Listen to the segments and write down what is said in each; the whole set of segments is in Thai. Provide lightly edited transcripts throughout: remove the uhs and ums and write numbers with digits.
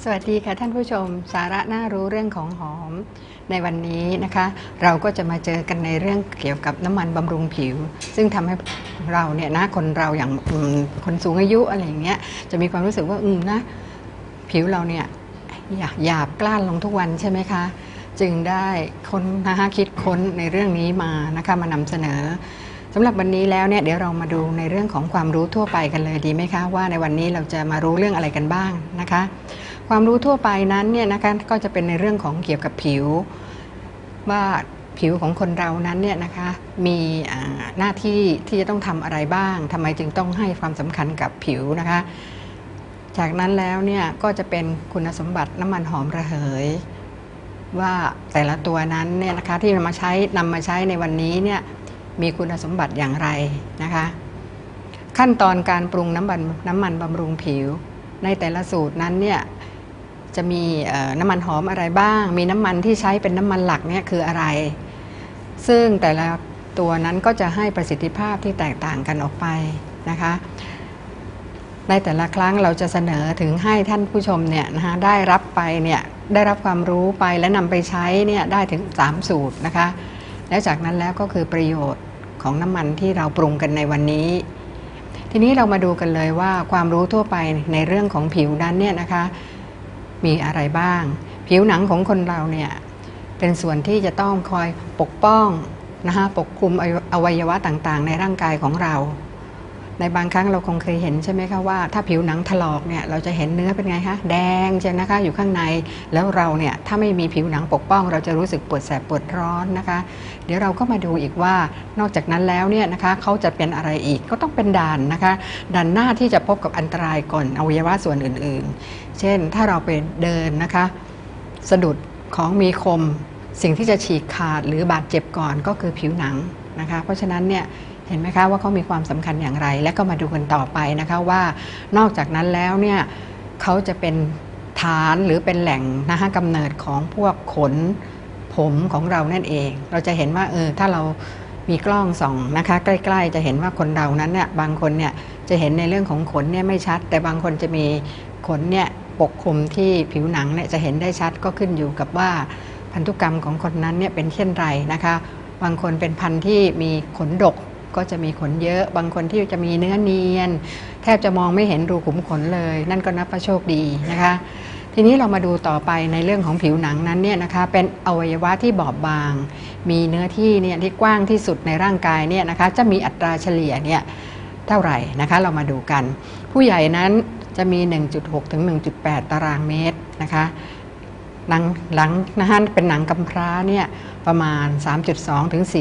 สวัสดีค่ะท่านผู้ชมสาระน่ารู้เรื่องของหอมในวันนี้นะคะเราก็จะมาเจอกันในเรื่องเกี่ยวกับน้ำมันบำรุงผิวซึ่งทำให้เราเนี่ยนะคนเราอย่างคนสูงอายุอะไรอย่างเงี้ยจะมีความรู้สึกว่านะผิวเราเนี่ยหยาบกร้านลงทุกวันใช่ไหมคะจึงได้คิดค้นในเรื่องนี้มานะคะมานำเสนอสำหรับวันนี้แล้วเนี่ยเดี๋ยวเรามาดูในเรื่องของความรู้ทั่วไปกันเลยดีไหมคะว่าในวันนี้เราจะมารู้เรื่องอะไรกันบ้างนะคะความรู้ทั่วไปนั้นเนี่ยนะคะก็จะเป็นในเรื่องของเกี่ยวกับผิวว่าผิวของคนเรานั้นเนี่ยนะคะมีหน้าที่ที่จะต้องทำอะไรบ้างทำไมจึงต้องให้ความสำคัญกับผิวนะคะจากนั้นแล้วเนี่ยก็จะเป็นคุณสมบัติน้ำมันหอมระเหยว่าแต่ละตัวนั้นเนี่ยนะคะที่นำมาใช้ในวันนี้เนี่ยมีคุณสมบัติอย่างไรนะคะขั้นตอนการปรุงน้ำมันบำรุงผิวในแต่ละสูตรนั้นเนี่ยจะมีน้ำมันหอมอะไรบ้างมีน้ำมันที่ใช้เป็นน้ำมันหลักเนี่ยคืออะไรซึ่งแต่ละตัวนั้นก็จะให้ประสิทธิภาพที่แตกต่างกันออกไปนะคะในแต่ละครั้งเราจะเสนอถึงให้ท่านผู้ชมเนี่ยนะคะได้รับความรู้ไปและนำไปใช้เนี่ยได้ถึง3สูตรนะคะแล้วจากนั้นแล้วก็คือประโยชน์ของน้ำมันที่เราปรุงกันในวันนี้ทีนี้เรามาดูกันเลยว่าความรู้ทั่วไปในเรื่องของผิวนั้นเนี่ยนะคะมีอะไรบ้างผิวหนังของคนเราเนี่ยเป็นส่วนที่จะต้องคอยปกป้องนะคะปกคลุมอวัยวะต่างๆในร่างกายของเราในบางครั้งเราคงเคยเห็นใช่ไหมคะว่าถ้าผิวหนังถลอกเนี่ยเราจะเห็นเนื้อเป็นไงคะแดงใช่นะคะอยู่ข้างในแล้วเราเนี่ยถ้าไม่มีผิวหนังปกป้องเราจะรู้สึกปวดแสบปวดร้อนนะคะเดี๋ยวเราก็มาดูอีกว่านอกจากนั้นแล้วเนี่ยนะคะเขาจะเป็นอะไรอีกก็ต้องเป็นด่านนะคะด่านหน้าที่จะพบกับอันตรายก่อนอวัยวะส่วนอื่นๆเช่นถ้าเราไปเดินนะคะสะดุดของมีคมสิ่งที่จะฉีกขาดหรือบาดเจ็บก่อนก็คือผิวหนังนะคะเพราะฉะนั้นเนี่ยเห็นไหมคะว่าเขามีความสำคัญอย่างไรและก็มาดูกันต่อไปนะคะว่านอกจากนั้นแล้วเนี่ยเขาจะเป็นฐานหรือเป็นแหล่งนะคะกำเนิดของพวกขนผมของเรานั่นเองเราจะเห็นว่าถ้าเรามีกล้องส่องนะคะใกล้ๆจะเห็นว่าคนเรานั้นเนี่ยบางคนเนี่ยจะเห็นในเรื่องของขนเนี่ยไม่ชัดแต่บางคนจะมีขนเนี่ยปกคลุมที่ผิวหนังเนี่ยจะเห็นได้ชัดก็ขึ้นอยู่กับว่าพันธุกรรมของคนนั้นเนี่ยเป็นเช่นไรนะคะบางคนเป็นพันธุ์ที่มีขนดกก็จะมีขนเยอะบางคนที่จะมีเนื้อเนียนแทบจะมองไม่เห็นรูขุมขนเลยนั่นก็นับว่าโชคดีนะคะทีนี้เรามาดูต่อไปในเรื่องของผิวหนังนั้นเนี่ยนะคะเป็นอวัยวะที่บอบบางมีเนื้อที่เนี่ยที่กว้างที่สุดในร่างกายเนี่ยนะคะจะมีอัตราเฉลี่ยเนี่ยเท่าไหร่นะคะเรามาดูกันผู้ใหญ่นั้นจะมี 1.6 ถึง 1.8 ตารางเมตรนะคะหลังนะคะเป็นหนังกำพร้าเนี่ยประมาณ 3.2 ถึง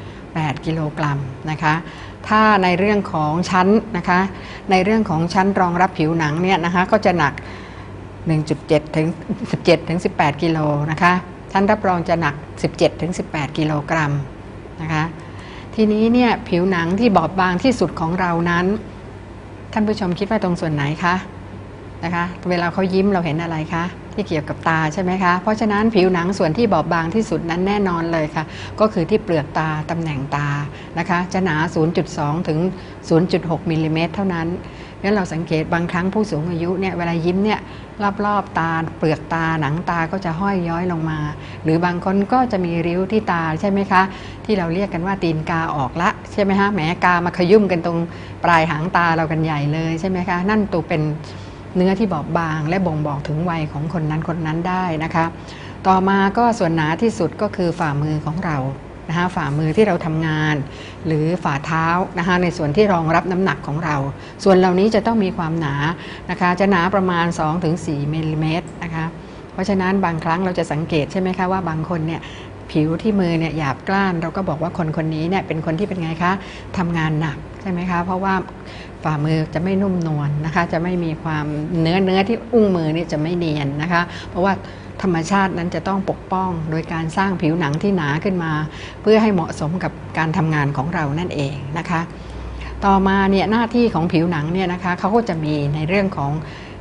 4.8 กิโลกรัมนะคะถ้าในเรื่องของชั้นนะคะในเรื่องของชั้นรองรับผิวหนังเนี่ยนะคะก็จะหนัก 1.7 ถึง 17 ถึง 18 กิโลนะคะชั้นรับรองจะหนัก 17 ถึง 18 กิโลกรัมนะคะทีนี้เนี่ยผิวหนังที่บอบบางที่สุดของเรานั้นท่านผู้ชมคิดว่าตรงส่วนไหนคะนะคะเวลาเขายิ้มเราเห็นอะไรคะที่เกี่ยวกับตาใช่ไหมคะเพราะฉะนั้นผิวหนังส่วนที่บอบบางที่สุดนั้นแน่นอนเลยค่ะก็คือที่เปลือกตาตำแหน่งตานะคะจะหนา 0.2 ถึง 0.6 มิลลิเมตรเท่านั้นงั้นเราสังเกตบางครั้งผู้สูงอายุเนี่ยเวลายิ้มเนี่ยรอบๆตาเปลือกตาหนังตาก็จะห้อยย้อยลงมาหรือบางคนก็จะมีริ้วที่ตาใช่ไหมคะที่เราเรียกกันว่าตีนกาออกละใช่ไหมคะแหมกามาขยุ่มกันตรงปลายหางตาเรากันใหญ่เลยใช่ไหมคะนั่นตัวเป็นเนื้อที่บอบบางและบ่งบอกถึงวัยของคนนั้นได้นะคะต่อมาก็ส่วนหนาที่สุดก็คือฝ่ามือของเรานะคะฝ่ามือที่เราทำงานหรือฝ่าเท้านะคะในส่วนที่รองรับน้ำหนักของเราส่วนเหล่านี้จะต้องมีความหนานะคะจะหนาประมาณ 2-4 มิลลิเมตรนะคะเพราะฉะนั้นบางครั้งเราจะสังเกตใช่ไหมคะว่าบางคนเนี่ยผิวที่มือเนี่ยหยาบกร้านเราก็บอกว่าคนนี้เนี่ยเป็นคนที่เป็นไงคะทำงานหนักใช่ไหมคะเพราะว่าฝ่ามือจะไม่นุ่มนวลนะคะจะไม่มีความเนื้อที่อุ้งมือนี่จะไม่เนียนนะคะเพราะว่าธรรมชาตินั้นจะต้องปกป้องโดยการสร้างผิวหนังที่หนาขึ้นมาเพื่อให้เหมาะสมกับการทำงานของเรานั่นเองนะคะต่อมาเนี่ยหน้าที่ของผิวหนังเนี่ยนะคะเขาก็จะมีในเรื่องของ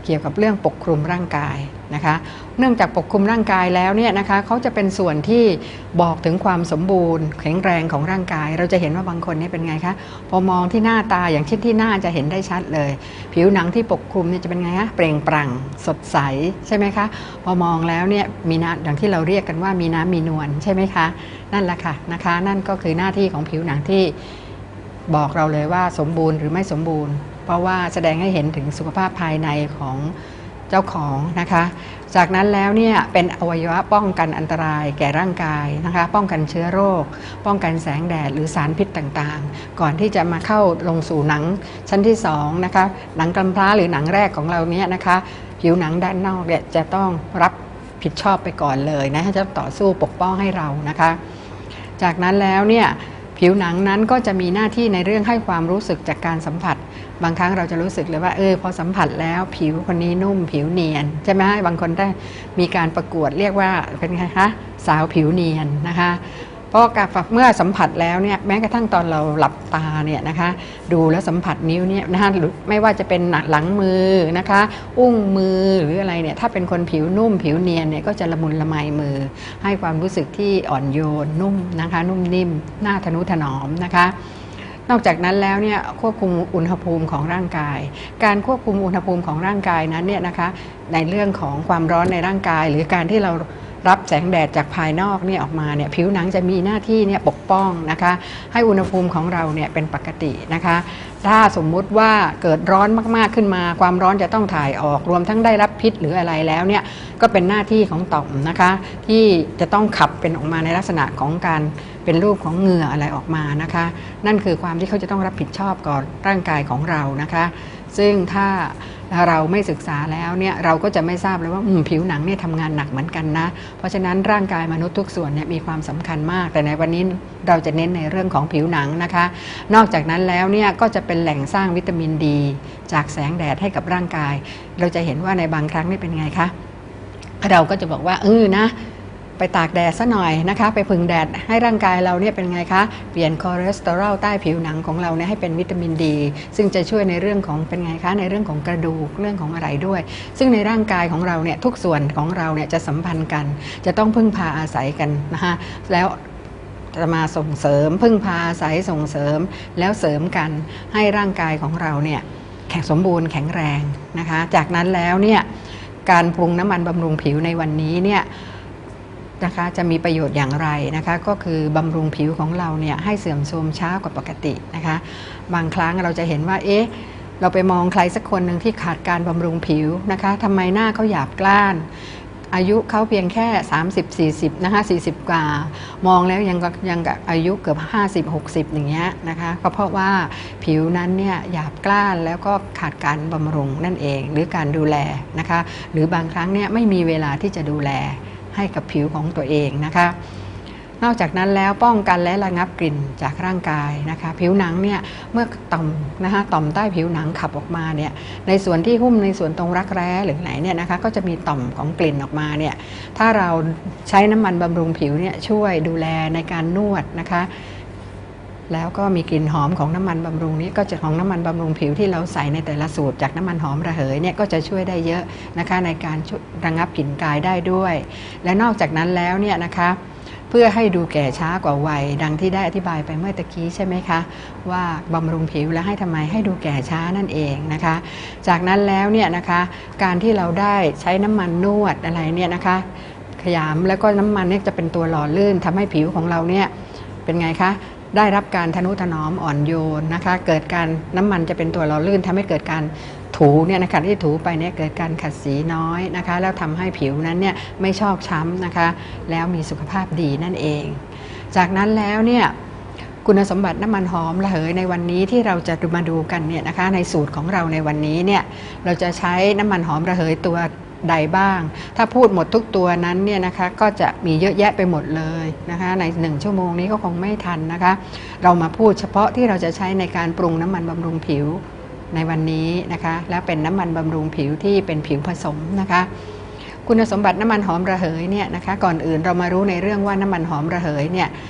เกี่ยวกับเรื่องปกคลุมร่างกายนะคะเนื่องจากปกคลุมร่างกายแล้วเนี่ยนะคะเขาจะเป็นส่วนที่บอกถึงความสมบูรณ์แข็งแรงของร่างกายเราจะเห็นว่าบางคนนี่เป็นไงคะพอมองที่หน้าตาอย่างเช่นที่หน้าจะเห็นได้ชัดเลยผิวหนังที่ปกคลุมเนี่ยจะเป็นไงคะเปล่งปลั่งสดใสใช่ไหมคะพอมองแล้วเนี่ยมีน้ำอย่างที่เราเรียกกันว่ามีน้ำมีนวลใช่ไหมคะนั่นแหละค่ะนะคะนั่นก็คือหน้าที่ของผิวหนังที่บอกเราเลยว่าสมบูรณ์หรือไม่สมบูรณ์เพราะว่าแสดงให้เห็นถึงสุขภาพภายในของเจ้าของนะคะจากนั้นแล้วเนี่ยเป็นอวัยวะป้องกันอันตรายแก่ร่างกายนะคะป้องกันเชื้อโรคป้องกันแสงแดดหรือสารพิษต่างๆก่อนที่จะมาเข้าลงสู่หนังชั้นที่2นะคะหนังกำพร้าหรือหนังแรกของเราเนี่ยนะคะผิวหนังด้านนอกเนี่ยจะต้องรับผิดชอบไปก่อนเลยนะจะต่อสู้ปกป้องให้เรานะคะจากนั้นแล้วเนี่ยผิวหนังนั้นก็จะมีหน้าที่ในเรื่องให้ความรู้สึกจากการสัมผัสบางครั้งเราจะรู้สึกเลยว่าพอสัมผัสแล้วผิวคนนี้นุ่มผิวเนียนใช่ไหมบางคนได้มีการประกวดเรียกว่าเป็นไงคะสาวผิวเนียนนะคะเพราะเมื่อสัมผัสแล้วเนี่ยแม้กระทั่งตอนเราหลับตาเนี่ยนะคะดูแล้วสัมผัสนิ้วเนี่ยนะคะไม่ว่าจะเป็นหลังมือนะคะอุ้งมือหรืออะไรเนี่ยถ้าเป็นคนผิวนุ่มผิวเนียนเนี่ยก็จะละมุนละไมมือให้ความรู้สึกที่อ่อนโยนนุ่มนะคะนุ่มนิ่มน่าทนุถนอมนะคะนอกจากนั้นแล้วเนี่ยควบคุมอุณหภูมิของร่างกายการควบคุมอุณหภูมิของร่างกายนั้นเนี่ยนะคะในเรื่องของความร้อนในร่างกายหรือการที่เรารับแสงแดดจากภายนอกเนี่ยออกมาเนี่ยผิวหนังจะมีหน้าที่เนี่ยปกป้องนะคะให้อุณหภูมิของเราเนี่ยเป็นปกตินะคะถ้าสมมุติว่าเกิดร้อนมากๆขึ้นมาความร้อนจะต้องถ่ายออกรวมทั้งได้รับพิษหรืออะไรแล้วเนี่ยก็เป็นหน้าที่ของต่อมนะคะที่จะต้องขับเป็นออกมาในลักษณะของการเป็นรูปของเหงื่ออะไรออกมานะคะนั่นคือความที่เขาจะต้องรับผิดชอบก่อนร่างกายของเรานะคะซึ่งถ้าเราไม่ศึกษาแล้วเนี่ยเราก็จะไม่ทราบเลยว่าผิวหนังเนี่ยทำงานหนักเหมือนกันนะเพราะฉะนั้นร่างกายมนุษย์ทุกส่วนเนี่ยมีความสำคัญมากแต่ในวันนี้เราจะเน้นในเรื่องของผิวหนังนะคะนอกจากนั้นแล้วเนี่ยก็จะเป็นแหล่งสร้างวิตามินดีจากแสงแดดให้กับร่างกายเราจะเห็นว่าในบางครั้งนี่เป็นไงคะเราก็จะบอกว่านะไปตากแดดซะหน่อยนะคะไปพึ่งแดดให้ร่างกายเราเนี่ยเป็นไงคะเปลี่ยนคอเลสเตอรอลใต้ผิวหนังของเราเนี่ยให้เป็นวิตามินดีซึ่งจะช่วยในเรื่องของเป็นไงคะในเรื่องของกระดูกเรื่องของอะไรด้วยซึ่งในร่างกายของเราเนี่ยทุกส่วนของเราเนี่ยจะสัมพันธ์กันจะต้องพึ่งพาอาศัยกันนะคะแล้วจะมาส่งเสริมพึ่งพาอาศัยส่งเสริมแล้วเสริมกันให้ร่างกายของเราเนี่ยแข็งสมบูรณ์แข็งแรงนะคะจากนั้นแล้วเนี่ยการปรุงน้ำมันบำรุงผิวในวันนี้เนี่ยนะคะจะมีประโยชน์อย่างไรนะคะก็คือบำรุงผิวของเราเนี่ยให้เสื่อมโทรมช้ากว่าปกตินะคะบางครั้งเราจะเห็นว่าเราไปมองใครสักคนหนึ่งที่ขาดการบำรุงผิวนะคะทำไมหน้าเขาหยาบกร้านอายุเขาเพียงแค่30-40นะคะ40กว่ามองแล้วยังกับอายุเกือบ50-60อย่างเงี้ยนะคะก็เพราะว่าผิวนั้นเนี่ยหยาบกร้านแล้วก็ขาดการบำรุงนั่นเองหรือการดูแลนะคะหรือบางครั้งเนี่ยไม่มีเวลาที่จะดูแลให้กับผิวของตัวเองนะคะนอกจากนั้นแล้วป้องกันและระงับกลิ่นจากร่างกายนะคะผิวหนังเนี่ยเมื่อต่อมนะคะต่อมใต้ผิวหนังขับออกมาเนี่ยในส่วนที่หุ้มในส่วนตรงรักแร้หรือไหนเนี่ยนะคะก็จะมีต่อมของกลิ่นออกมาเนี่ยถ้าเราใช้น้ำมันบำรุงผิวเนี่ยช่วยดูแลในการนวดนะคะแล้วก็มีกลิ่นหอมของน้ำมันบำรุงนี้ก็จะของน้ำมันบำรุงผิวที่เราใส่ในแต่ละสูตรจากน้ำมันหอมระเหยเนี่ยก็จะช่วยได้เยอะนะคะในการระงับกลิ่นกายได้ด้วยและนอกจากนั้นแล้วเนี่ยนะคะเพื่อให้ดูแก่ช้ากว่าวัยดังที่ได้อธิบายไปเมื่อตะกี้ใช่ไหมคะว่าบำรุงผิวและให้ทำไมให้ดูแก่ช้านั่นเองนะคะจากนั้นแล้วเนี่ยนะคะการที่เราได้ใช้น้ำมันนวดอะไรเนี่ยนะคะขยำแล้วก็น้ำมันเนี่ยจะเป็นตัวหล่อลื่นทำให้ผิวของเราเนี่ยเป็นไงคะได้รับการทนุถนอมอ่อนโยนนะคะเกิดการน้ำมันจะเป็นตัวหล่อลื่นทำให้เกิดการถูเนี่ยนะคะที่ถูไปเนี่ยเกิดการขัดสีน้อยนะคะแล้วทำให้ผิวนั้นเนี่ยไม่ชอกช้ำนะคะแล้วมีสุขภาพดีนั่นเองจากนั้นแล้วเนี่ยคุณสมบัติน้ำมันหอมระเหยในวันนี้ที่เราจะมาดูกันเนี่ยนะคะในสูตรของเราในวันนี้เนี่ยเราจะใช้น้ำมันหอมระเหยตัวใดบ้างถ้าพูดหมดทุกตัวนั้นเนี่ยนะคะก็จะมีเยอะแยะไปหมดเลยนะคะใน1 ชั่วโมงนี้ก็คงไม่ทันนะคะเรามาพูดเฉพาะที่เราจะใช้ในการปรุงน้ำมันบำรุงผิวในวันนี้นะคะแล้วเป็นน้ำมันบำรุงผิวที่เป็นผิวผสมนะคะคุณสมบัติน้ำมันหอมระเหยเนี่ยนะคะก่อนอื่นเรามารู้ในเรื่องว่าน้ำมันหอมระเหยเนี่ย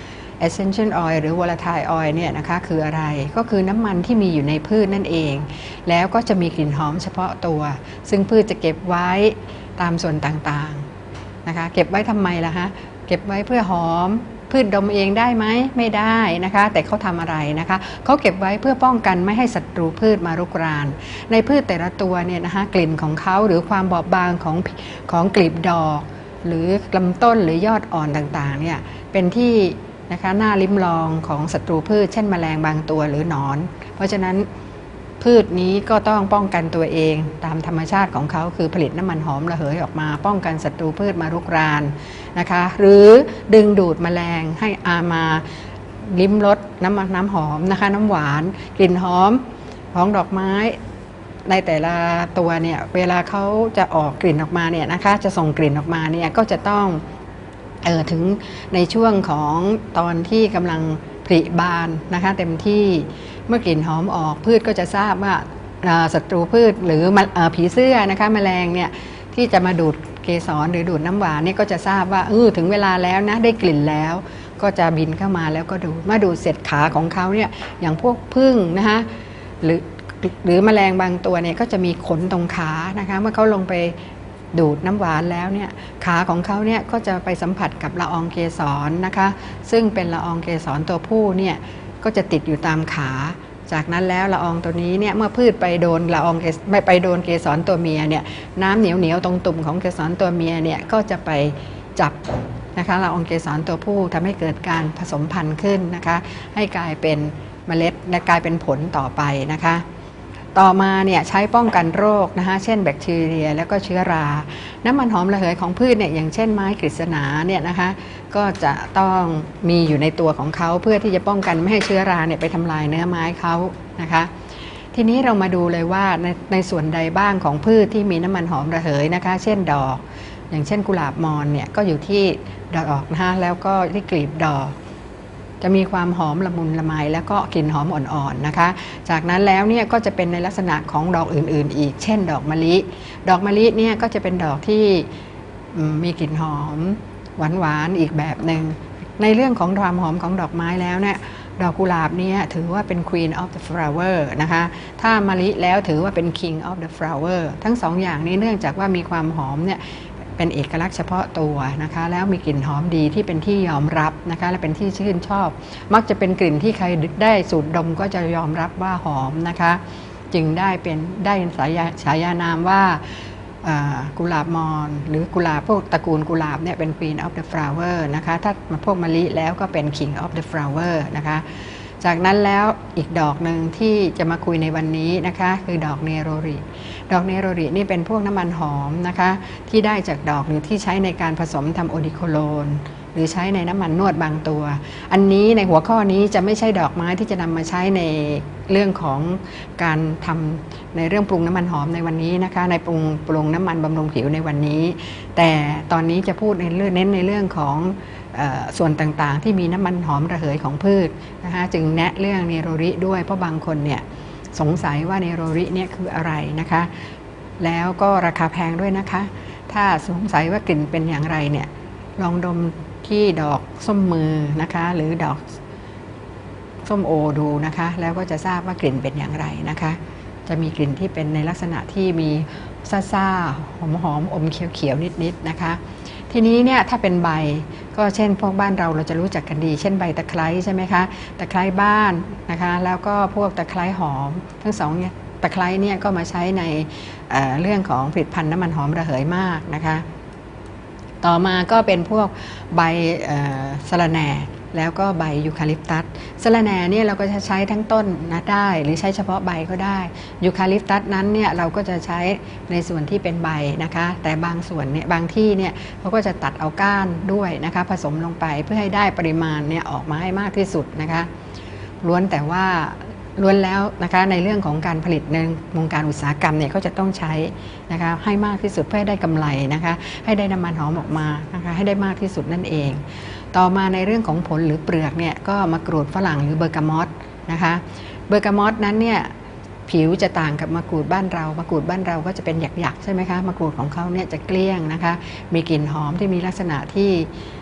essential oil หรือ volatile oil เนี่ยนะคะคืออะไรก็คือน้ำมันที่มีอยู่ในพืชนั่นเองแล้วก็จะมีกลิ่นหอมเฉพาะตัวซึ่งพืชจะเก็บไว้ตามส่วนต่างๆนะคะเก็บไว้ทำไมล่ะฮะเก็บไว้เพื่อหอมพืชดมเองได้ไหมไม่ได้นะคะแต่เขาทำอะไรนะคะเขาเก็บไว้เพื่อป้องกันไม่ให้ศัตรูพืชมารุกรานในพืชแต่ละตัวเนี่ยนะคะกลิ่นของเขาหรือความบอบบางของกลีบดอกหรือลำต้นหรือยอดอ่อนต่างๆเนี่ยเป็นที่นะคะน่าลิ้มลองของศัตรูพืชเช่นแมลงบางตัวหรือหนอนเพราะฉะนั้นพืชนี้ก็ต้องป้องกันตัวเองตามธรรมชาติของเขาคือผลิตน้ำมันหอมระเหยออกมาป้องกันศัตรูพืชมารุกรานนะคะหรือดึงดูดแมลงให้มาลิ้มรสน้ำหอมนะคะน้ำหวานกลิ่นหอมของดอกไม้ในแต่ละตัวเนี่ยเวลาเขาจะออกกลิ่นออกมาเนี่ยนะคะจะส่งกลิ่นออกมาเนี่ยก็จะต้องถึงในช่วงของตอนที่กำลังผลิบานนะคะเต็มที่เมื่อกลิ่นหอมออกพืชก็จะทราบว่าศัตรูพืชหรือผีเสื้อนะคะแมลงเนี่ยที่จะมาดูดเกสรหรือดูดน้ำหวานนี่ก็จะทราบว่าถึงเวลาแล้วนะได้กลิ่นแล้วก็จะบินเข้ามาแล้วก็ดูดมาดูดเสร็จขาของเขาเนี่ยอย่างพวกผึ้งนะคะหรือแมลงบางตัวเนี่ยก็จะมีขนตรงขานะคะเมื่อเขาลงไปดูดน้ำหวานแล้วเนี่ยขาของเขาเนี่ยก็จะไปสัมผัสกับละอองเกสรนะคะซึ่งเป็นละอองเกสรตัวผู้เนี่ยก็จะติดอยู่ตามขาจากนั้นแล้วละอองตัวนี้เนี่ยเมื่อพืชไปโดนละอองไปโดนเกสรตัวเมียเนี่ยน้ำเหนียวตรงตุ่มของเกสรตัวเมียเนี่ยก็จะไปจับนะคะละอองเกสรตัวผู้ทำให้เกิดการผสมพันธุ์ขึ้นนะคะให้กลายเป็นเมล็ดและกลายเป็นผลต่อไปนะคะต่อมาเนี่ยใช้ป้องกันโรคนะคะเช่นแบคทีเรียแล้วก็เชื้อราน้ำมันหอมระเหยของพืชเนี่ยอย่างเช่นไม้กฤษณาเนี่ยนะคะก็จะต้องมีอยู่ในตัวของเขาเพื่อที่จะป้องกันไม่ให้เชื้อราเนี่ยไปทำลายเนื้อไม้เขานะคะทีนี้เรามาดูเลยว่าในส่วนใดบ้างของพืชที่มีน้ำมันหอมระเหยนะคะเช่นดอกอย่างเช่นกุหลาบมอนเนี่ยก็อยู่ที่ดอกนะคะแล้วก็ที่กลีบดอกจะมีความหอมละมุนละไมแล้วก็กลิ่นหอมอ่อนๆนะคะจากนั้นแล้วเนี่ยก็จะเป็นในลักษณะของดอกอื่นๆอีกเช่นดอกมะลิดอกมะลิเนี่ยก็จะเป็นดอกที่มีกลิ่นหอมหวานๆอีกแบบหนึ่งในเรื่องของความหอมของดอกไม้แล้วเนี่ยดอกกุหลาบเนี่ยถือว่าเป็น Queen of the Flower นะคะถ้ามะลิแล้วถือว่าเป็น King of the Flower ทั้งสองอย่างนี้เนื่องจากว่ามีความหอมเนี่ยเป็นเอกลักษณ์เฉพาะตัวนะคะแล้วมีกลิ่นหอมดีที่เป็นที่ยอมรับนะคะและเป็นที่ชื่นชอบมักจะเป็นกลิ่นที่ใครได้สูดดมก็จะยอมรับว่าหอมนะคะจึงได้ฉายานามว่ากุหลาบมอนหรือกุหลาบพวกตระกูลกุหลาบเนี่ยเป็น Queen of the Flower นะคะถ้าพวกมะลิแล้วก็เป็น King of the Flower นะคะจากนั้นแล้วอีกดอกหนึ่งที่จะมาคุยในวันนี้นะคะคือดอกเนโรริดอกเนโรรินี่เป็นพวกน้ำมันหอมนะคะที่ได้จากดอกหรือที่ใช้ในการผสมทำโอดิโคโลนหรือใช้ในน้ำมันนวดบางตัวอันนี้ในหัวข้อนี้จะไม่ใช่ดอกไม้ที่จะนำมาใช้ในเรื่องของการทำในเรื่องปรุงน้ำมันหอมในวันนี้นะคะในปรุงน้ำมันบำรุงผิวในวันนี้แต่ตอนนี้จะพูดเน้นในเรื่องของส่วนต่างๆที่มีน้ำมันหอมระเหยของพืชนะคะจึงแนะเรื่องเนโรริด้วยเพราะบางคนเนี่ยสงสัยว่าเนโรริเนี่ยคืออะไรนะคะแล้วก็ราคาแพงด้วยนะคะถ้าสงสัยว่ากลิ่นเป็นอย่างไรเนี่ยลองดมที่ดอกส้มมือนะคะหรือดอกส้มโอดูนะคะแล้วก็จะทราบว่ากลิ่นเป็นอย่างไรนะคะจะมีกลิ่นที่เป็นในลักษณะที่มีซ่าๆหอมๆอมเขียวๆนิดๆนะคะทีนี้เนี่ยถ้าเป็นใบก็เช่นพวกบ้านเราจะรู้จักกันดีเช่นใบตะไคร้ใช่ไหมคะตะไคร้บ้านนะคะแล้วก็พวกตะไคร้หอมทั้งสองเนี่ยตะไคร้เนี่ยก็มาใช้ในเรื่องของผลิตภัณฑ์น้ำมันหอมระเหยมากนะคะต่อมาก็เป็นพวกใบสะระแหน่แล้วก็ใบยูคาลิปตัสสะระแหน่เนี่ยเราก็จะใช้ทั้งต้นนะได้หรือใช้เฉพาะใบก็ได้ยูคาลิปตัสนั้นเนี่ยเราก็จะใช้ในส่วนที่เป็นใบนะคะแต่บางส่วนเนี่ยบางที่เนี่ยเขาก็จะตัดเอาก้านด้วยนะคะผสมลงไปเพื่อให้ได้ปริมาณเนี่ยออกมาให้มากที่สุดนะคะล้วนแล้วนะคะในเรื่องของการผลิตในวงการอุตสาหกรรมเนี่ยก็จะต้องใช้นะคะให้มากที่สุดเพื่อให้ได้กำไรนะคะให้ได้น้ำมันหอมออกมานะคะให้ได้มากที่สุดนั่นเองต่อมาในเรื่องของผลหรือเปลือกเนี่ยก็มะกรูดฝรั่งหรือเบอร์กามอตนะคะเบอร์กามอตนั้นเนี่ยผิวจะต่างกับมะกรูดบ้านเรามะกรูดบ้านเราก็จะเป็นหยักๆใช่ไหมคะมะกรูดของเขาเนี่ยจะเกลี้ยงนะคะมีกลิ่นหอมที่มีลักษณะที่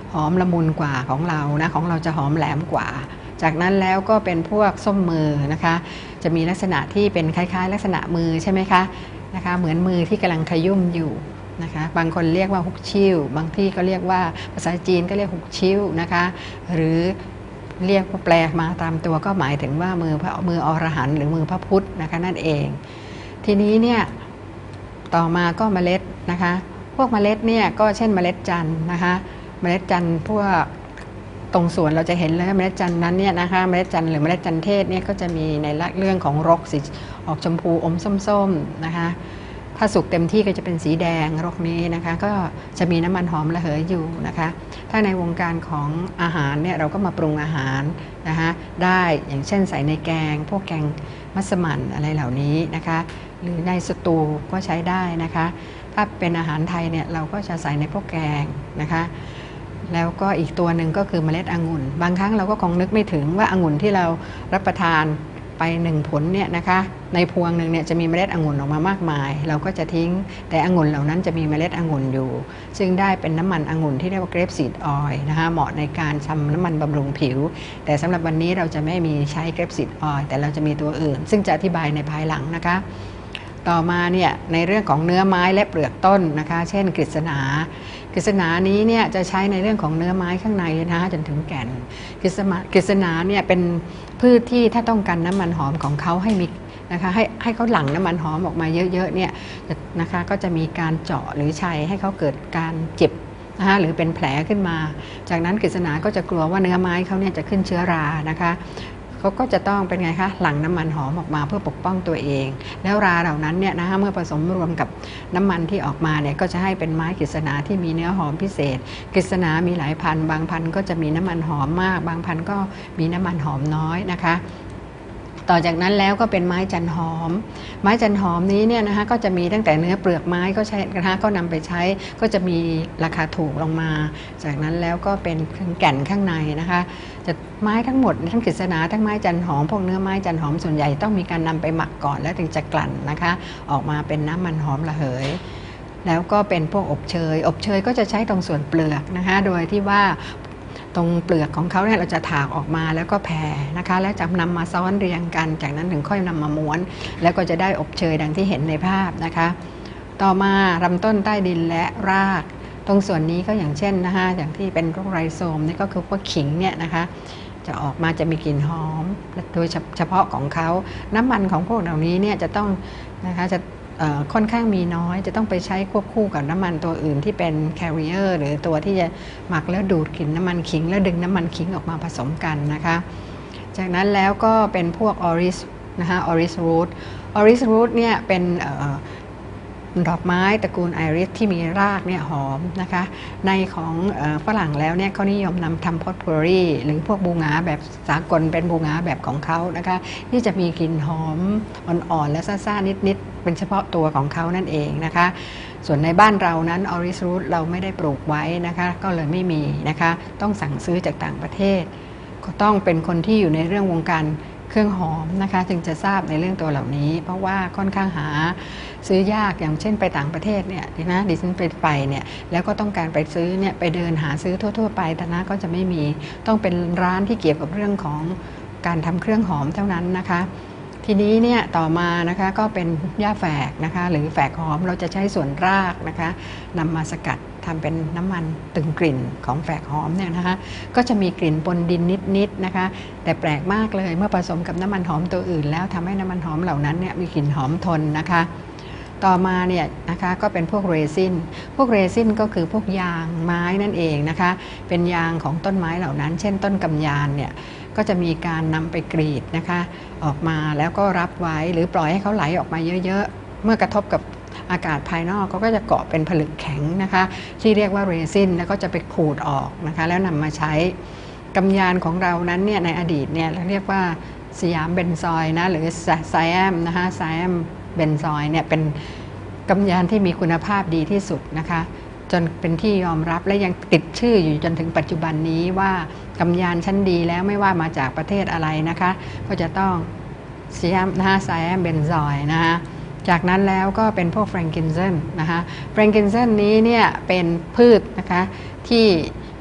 หอมละมุนกว่าของเรานะของเราจะหอมแหลมกว่าจากนั้นแล้วก็เป็นพวกส้มมือนะคะจะมีลักษณะที่เป็นคล้ายๆลักษณะมือใช่ไหมคะนะคะเหมือนมือที่กำลังขยุ่มอยู่นะคะบางคนเรียกว่าฮุกชิ่วบางที่ก็เรียกว่าภาษาจีนก็เรียกฮุกชิ่วนะคะหรือเรียกว่าแปลมาตามตัวก็หมายถึงว่ามืออรหันต์หรือมือพระพุทธนะคะนั่นเองทีนี้เนี่ยต่อมาก็เมล็ดนะคะพวกเมล็ดเนี่ยก็เช่นเมล็ดจันทร์นะคะเมล็ดจันทร์พวกตรงส่วนเราจะเห็นเลยเมล็ดจันทร์นั้นเนี่ยนะคะเมล็ดจันทร์หรือเมล็ดจันทร์เทศเนี่ยก็จะมีในเรื่องของรกสีออกชมพูอมส้มๆนะคะถ้าสุกเต็มที่ก็จะเป็นสีแดงรกนี้นะคะก็จะมีน้ำมันหอมระเหยอยู่นะคะถ้าในวงการของอาหารเนี่ยเราก็มาปรุงอาหารนะคะได้อย่างเช่นใส่ในแกงพวกแกงมัสมั่นอะไรเหล่านี้นะคะหรือในสตูก็ใช้ได้นะคะถ้าเป็นอาหารไทยเนี่ยเราก็จะใส่ในพวกแกงนะคะแล้วก็อีกตัวหนึ่งก็คือเมล็ดองุ่นบางครั้งเราก็คงนึกไม่ถึงว่าองุ่นที่เรารับประทานไป1ผลเนี่ยนะคะในพวงหนึ่งเนี่ยจะมีเมล็ดองุ่นออกมามากมายเราก็จะทิ้งแต่องุ่นเหล่านั้นจะมีเมล็ดองุ่นอยู่ซึ่งได้เป็นน้ำมันองุ่นที่เรียกว่าเกรปซีดออยล์นะคะเหมาะในการทำน้ำมันบำรุงผิวแต่สำหรับวันนี้เราจะไม่มีใช้เกรปซีดออยล์แต่เราจะมีตัวอื่นซึ่งจะอธิบายในภายหลังนะคะต่อมาเนี่ยในเรื่องของเนื้อไม้และเปลือกต้นนะคะเช่นกฤษณานี้เนี่ยจะใช้ในเรื่องของเนื้อไม้ข้างในนะคะจนถึงแก่นกฤษณาเนี่ยเป็นพืชที่ถ้าต้องการน้ำมันหอมของเขาให้มีนะคะให้เขาหลั่งน้ำมันหอมออกมาเยอะๆเนี่ยนะคะก็จะมีการเจาะหรือชัยให้เขาเกิดการเจ็บนะคะหรือเป็นแผลขึ้นมาจากนั้นกฤษณาก็จะกลัวว่าเนื้อไม้เขาเนี่ยจะขึ้นเชื้อรานะคะเขาก็จะต้องเป็นไงคะหลั่งน้ำมันหอมออกมาเพื่อปกป้องตัวเองแล้วราเหล่านั้นเนี่ยนะคะเมื่อผสมรวมกับน้ำมันที่ออกมาเนี่ยก็จะให้เป็นไม้กฤษณาที่มีเนื้อหอมพิเศษกฤษณามีหลายพันธุ์บางพันธุ์ก็จะมีน้ำมันหอมมากบางพันธุ์ก็มีน้ำมันหอมน้อยนะคะต่อจากนั้นแล้วก็เป็นไม้จันหอมไม้จันหอมนี้เนี่ยนะคะก็จะมีตั้งแต่เนื้อเปลือกไม้ก็ใช้นะคะก็นำไปใช้ก็จะมีราคาถูกลงมาจากนั้นแล้วก็เป็นแก่นข้างในนะคะจะไม้ทั้งหมดทั้งกฤษณาทั้งไม้จันหอมพวกเนื้อไม้จันหอมส่วนใหญ่ต้องมีการนำไปหมักก่อนแล้วถึงจะกลั่นนะคะออกมาเป็นน้ำมันหอมระเหยแล้วก็เป็นพวกอบเชยก็จะใช้ตรงส่วนเปลือกนะคะโดยที่ว่าตรงเปลือกของเขาเนี่ยเราจะถากออกมาแล้วก็แผ่นะคะแล้วจะนำมาซ้อนเรียงกันจากนั้นถึงค่อยนำมาม้วนแล้วก็จะได้อบเชยดังที่เห็นในภาพนะคะต่อมาลำต้นใต้ดินและรากตรงส่วนนี้ก็อย่างเช่นนะคะอย่างที่เป็นโรคไรโซมนี่ก็คือพวกขิงเนี่ยนะคะจะออกมาจะมีกลิ่นหอมโดยเฉพาะของเขาน้ำมันของพวกเหล่านี้เนี่ยจะต้องนะคะจะค่อนข้างมีน้อยจะต้องไปใช้ควบคู่กับน้ำมันตัวอื่นที่เป็นแคริเออร์หรือตัวที่จะหมักแล้วดูดกลิ่นน้ำมันขิงแล้วดึงน้ำมันขิงออกมาผสมกันนะคะจากนั้นแล้วก็เป็นพวกออริสนะคะออริสรูทเนี่ยเป็นดอกไม้ตระกูลไอริสที่มีรากเนี่ยหอมนะคะในของฝรั่งแล้วเนี่ยเขานิยมนำทำพอตพลูรี่หรือพวกบูงาแบบสากลเป็นบูงาแบบของเขานะคะที่จะมีกลิ่นหอมอ่อนๆและซ่าๆนิดๆเป็นเฉพาะตัวของเขานั่นเองนะคะส่วนในบ้านเรานั้นออริสรูทเราไม่ได้ปลูกไว้นะคะก็เลยไม่มีนะคะต้องสั่งซื้อจากต่างประเทศก็ต้องเป็นคนที่อยู่ในเรื่องวงการเครื่องหอมนะคะจึงจะทราบในเรื่องตัวเหล่านี้เพราะว่าค่อนข้างหาซื้อยากอย่างเช่นไปต่างประเทศเนี่ยนะดิฉันไปเนี่ยแล้วก็ต้องการไปซื้อเนี่ยไปเดินหาซื้อทั่วๆไปแต่นะก็จะไม่มีต้องเป็นร้านที่เกี่ยวกับเรื่องของการทำเครื่องหอมเท่านั้นนะคะทีนี้เนี่ยต่อมานะคะก็เป็นหญ้าแฝกนะคะหรือแฝกหอมเราจะใช้ส่วนรากนะคะนำมาสกัดทำเป็นน้ำมันตึงกลิ่นของแฝกหอมเนี่ยนะคะก็จะมีกลิ่นปนดินนิดๆนะคะแต่แปลกมากเลยเมื่อผสมกับน้ำมันหอมตัวอื่นแล้วทำให้น้ำมันหอมเหล่านั้นเนี่ยมีกลิ่นหอมทนนะคะต่อมาเนี่ยนะคะก็เป็นพวกเรซินก็คือพวกยางไม้นั่นเองนะคะเป็นยางของต้นไม้เหล่านั้นเช่นต้นกำยานเนี่ยก็จะมีการนำไปกรีดนะคะออกมาแล้วก็รับไว้หรือปล่อยให้เขาไหลออกมาเยอะๆเมื่อกระทบกับอากาศภายนอกก็จะเกาะเป็นผลึกแข็งนะคะที่เรียกว่าเรซินแล้วก็จะไปขูดออกนะคะแล้วนำมาใช้กำยานของเรานั้นเนี่ยในอดีตเนี่ยเราเรียกว่าสยามเบนซอยนะหรือไซแอมนะคะไซแอมเบนซอยเนี่ยเป็นกำยานที่มีคุณภาพดีที่สุดนะคะจนเป็นที่ยอมรับและยังติดชื่ออยู่จนถึงปัจจุบันนี้ว่ากำยานชั้นดีแล้วไม่ว่ามาจากประเทศอะไรนะคะก็จะต้องสยามนะคะไซแอมเบนซอยนะคะจากนั้นแล้วก็เป็นพวกแฟรงกินเซนนะคะแฟรงกินเซนนี้เนี่ยเป็นพืชนะคะที่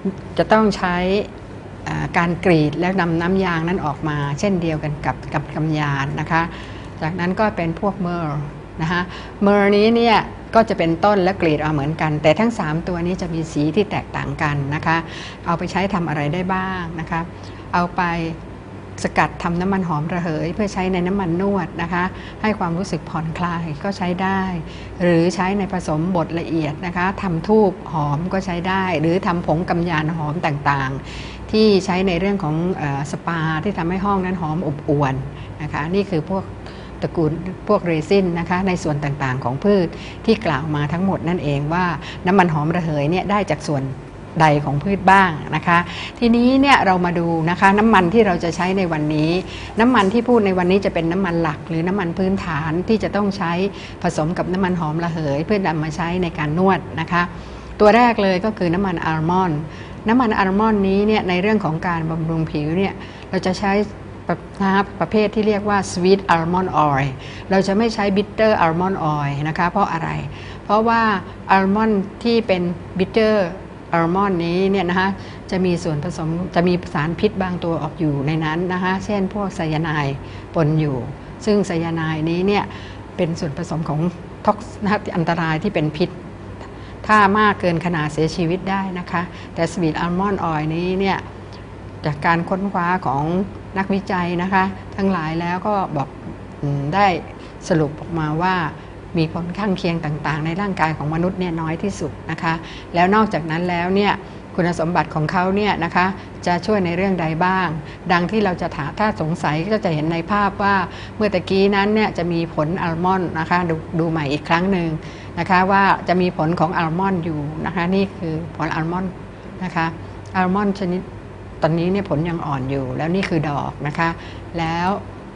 จะต้องใช้การกรีดแล้วนำน้ำยางนั้นออกมาเช่นเดียวกันกับกำยานนะคะจากนั้นก็เป็นพวกเมอร์นะคะเมอร์นี้เนี่ยก็จะเป็นต้นและกรีดเอาเหมือนกันแต่ทั้ง3ตัวนี้จะมีสีที่แตกต่างกันนะคะเอาไปใช้ทำอะไรได้บ้างนะคะเอาไปสกัดทำน้ำมันหอมระเหยเพื่อใช้ในน้ำมันนวดนะคะให้ความรู้สึกผ่อนคลายก็ใช้ได้หรือใช้ในผสมบดละเอียดนะคะทำธูปหอมก็ใช้ได้หรือทำผงกำยานหอมต่างๆที่ใช้ในเรื่องของสปาที่ทำให้ห้องนั้นหอมอบอวลนะคะนี่คือพวกตระกูลพวกเรซินนะคะในส่วนต่างๆของพืชที่กล่าวมาทั้งหมดนั่นเองว่าน้ำมันหอมระเหยเนี่ยได้จากส่วนใดของพืชบ้างนะคะทีนี้เนี่ยเรามาดูนะคะน้ำมันที่เราจะใช้ในวันนี้น้ำมันที่พูดในวันนี้จะเป็นน้ำมันหลักหรือน้ำมันพื้นฐานที่จะต้องใช้ผสมกับน้ำมันหอมระเหยเพื่อนำมาใช้ในการนวดนะคะตัวแรกเลยก็คือน้ำมันอัลมอนด์น้ำมันอัลมอนด์นี้เนี่ยในเรื่องของการบำรุงผิวเนี่ยเราจะใช้ประเภทที่เรียกว่า sweet almond oil เราจะไม่ใช้ bitter almond oil นะคะเพราะอะไรเพราะว่าอัลมอนด์ที่เป็น bitterอัลมอนด์นี้เนี่ยนะคะจะมีส่วนผสมจะมีสารพิษบางตัวออกอยู่ในนั้นนะคะเช่นพวกไซยาไนด์ปนอยู่ซึ่งไซยาไนด์นี้เนี่ยเป็นส่วนผสมของท็อกซินอันตรายที่เป็นพิษถ้ามากเกินขนาดเสียชีวิตได้นะคะแต่สวีทอัลมอนด์ออยล์นี้เนี่ยจากการค้นคว้าของนักวิจัยนะคะทั้งหลายแล้วก็บอกได้สรุปออกมาว่ามีผลข้างเคียงต่างๆในร่างกายของมนุษย์เนี่ยน้อยที่สุดนะคะแล้วนอกจากนั้นแล้วเนี่ยคุณสมบัติของเขาเนี่ยนะคะจะช่วยในเรื่องใดบ้างดังที่เราจะถ้าสงสัยก็จะเห็นในภาพว่าเมื่อตะกี้นั้นเนี่ยจะมีผลอัลมอนด์นะคะดูใหม่อีกครั้งหนึ่งนะคะว่าจะมีผลของอัลมอนด์อยู่นะคะนี่คือผลอัลมอนด์นะคะอัลมอนด์ชนิดตอนนี้เนี่ยผลยังอ่อนอยู่แล้วนี่คือดอกนะคะแล้ว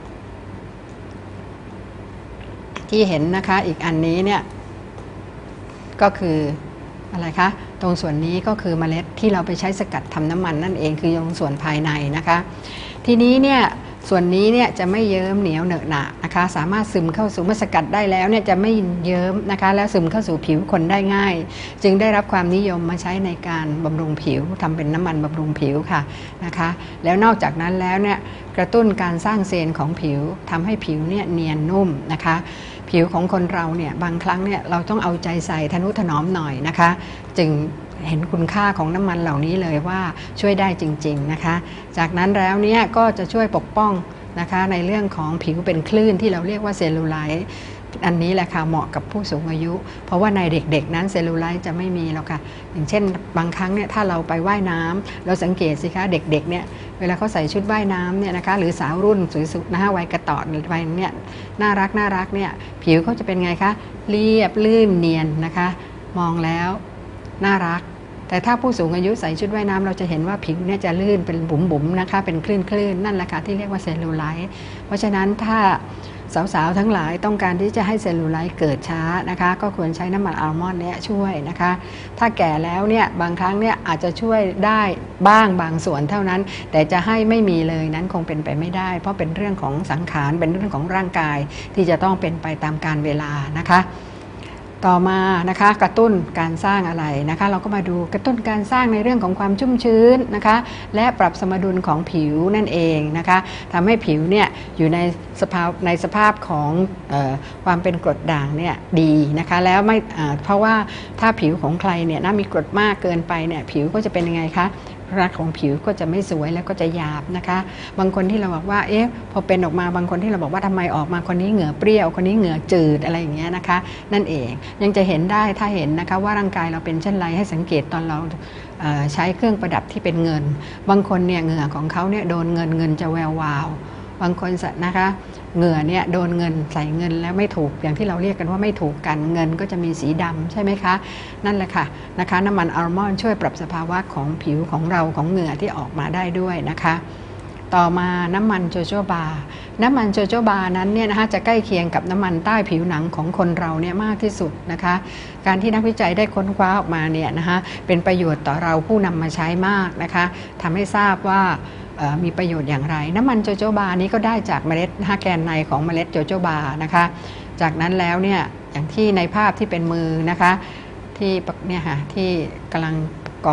ที่เห็นนะคะอีกอันนี้เนี่ยก็คืออะไรคะตรงส่วนนี้ก็คือเมล็ดที่เราไปใช้สกัดทำน้ำมันนั่นเองคือตรงส่วนภายในนะคะทีนี้เนี่ยส่วนนี้เนี่ยจะไม่เยิ้มเหนียวเหนอะหนะนะคะสามารถซึมเข้าสู่เมื่อสกัดได้แล้วเนี่ยจะไม่เยิ้มนะคะแล้วซึมเข้าสู่ผิวคนได้ง่ายจึงได้รับความนิยมมาใช้ในการบำรุงผิวทำเป็นน้ำมันบำรุงผิวค่ะนะคะแล้วนอกจากนั้นแล้วเนี่ยกระตุ้นการสร้างเซลล์ของผิวทำให้ผิวเนี่ยเนียนนุ่มนะคะผิวของคนเราเนี่ยบางครั้งเนี่ยเราต้องเอาใจใส่ทนุถนอมหน่อยนะคะจึงเห็นคุณค่าของน้ำมันเหล่านี้เลยว่าช่วยได้จริงๆนะคะจากนั้นแล้วเนี่ยก็จะช่วยปกป้องนะคะในเรื่องของผิวเป็นคลื่นที่เราเรียกว่าเซลลูไลท์อันนี้แหละค่ะเหมาะกับผู้สูงอายุเพราะว่าในเด็กๆนั้นเซลลูไลท์จะไม่มีหรอกค่ะอย่างเช่นบางครั้งเนี่ยถ้าเราไปว่ายน้ำเราสังเกตสิคะเด็กๆเนี่ยเวลาเขาใส่ชุดว่ายน้ำเนี่ยนะคะหรือสาวรุ่นสวยสุดนะคะวัยกระต่อนวัยเนี่ยน่ารักเนี่ยผิวเขาจะเป็นไงคะเรียบลื่นเนียนนะคะมองแล้วน่ารักแต่ถ้าผู้สูงอายุใส่ชุดว่ายน้ำเราจะเห็นว่าผิวเนี่ยจะลื่นเป็นบุ๋มๆนะคะเป็นคลื่นนั่นแหละค่ะที่เรียกว่าเซลลูไลท์เพราะฉะนั้นถ้าสาวๆทั้งหลายต้องการที่จะให้เซลลูไลท์เกิดช้านะคะก็ควรใช้น้ำมันอัลมอนด์เนี่ยช่วยนะคะถ้าแก่แล้วเนี่ยบางครั้งเนี่ยอาจจะช่วยได้บ้างบางส่วนเท่านั้นแต่จะให้ไม่มีเลยนั้นคงเป็นไปไม่ได้เพราะเป็นเรื่องของสังขารเป็นเรื่องของร่างกายที่จะต้องเป็นไปตามกาลเวลานะคะต่อมานะคะกระตุ้นการสร้างอะไรนะคะเราก็มาดูกระตุ้นการสร้างในเรื่องของความชุ่มชื้นนะคะและปรับสมดุลของผิวนั่นเองนะคะทำให้ผิวเนี่ยอยู่ในสภาพของความเป็นกรดด่างเนี่ยดีนะคะแล้วไม่เพราะว่าถ้าผิวของใครเนี่ยมีกรดมากเกินไปเนี่ยผิวก็จะเป็นยังไงคะรักของผิวก็จะไม่สวยแล้วก็จะหยาบนะคะบางคนที่เราบอกว่าเอ๊ะพอเป็นออกมาบางคนที่เราบอกว่าทำไมออกมาคนนี้เหงื่อเปรี้ยวคนนี้เหงื่อจืดอะไรอย่างเงี้ยนะคะนั่นเองยังจะเห็นได้ถ้าเห็นนะคะว่าร่างกายเราเป็นเช่นไรให้สังเกตตอนเราใช้เครื่องประดับที่เป็นเงินบางคนเนี่ยเหงื่อของเขาเนี่ยโดนเงินจะแวววาวบางคนนะคะเหงื่อเนี่ยโดนเงินใส่เงินแล้วไม่ถูกอย่างที่เราเรียกกันว่าไม่ถูกกันเงินก็จะมีสีดำใช่ไหมคะนั่นแหละค่ะนะคะน้ำมันอัลมอนด์ช่วยปรับสภาวะของผิวของเราของเหงื่อที่ออกมาได้ด้วยนะคะต่อมาน้ำมันโจโจบาน้ำมันโจโจบานั้นเนี่ยนะคะจะใกล้เคียงกับน้ำมันใต้ผิวหนังของคนเราเนี่ยมากที่สุดนะคะการที่นักวิจัยได้ค้นคว้าออกมาเนี่ยนะคะเป็นประโยชน์ต่อเราผู้นำมาใช้มากนะคะทำให้ทราบว่ามีประโยชน์อย่างไรน้ำมันโจโจบานี้ก็ได้จากเมล็ดแกนในของเมล็ดโจโจบานะคะจากนั้นแล้วเนี่ยอย่างที่ในภาพที่เป็นมือนะคะที่เนี่ยค่ะที่กำลังประกอบ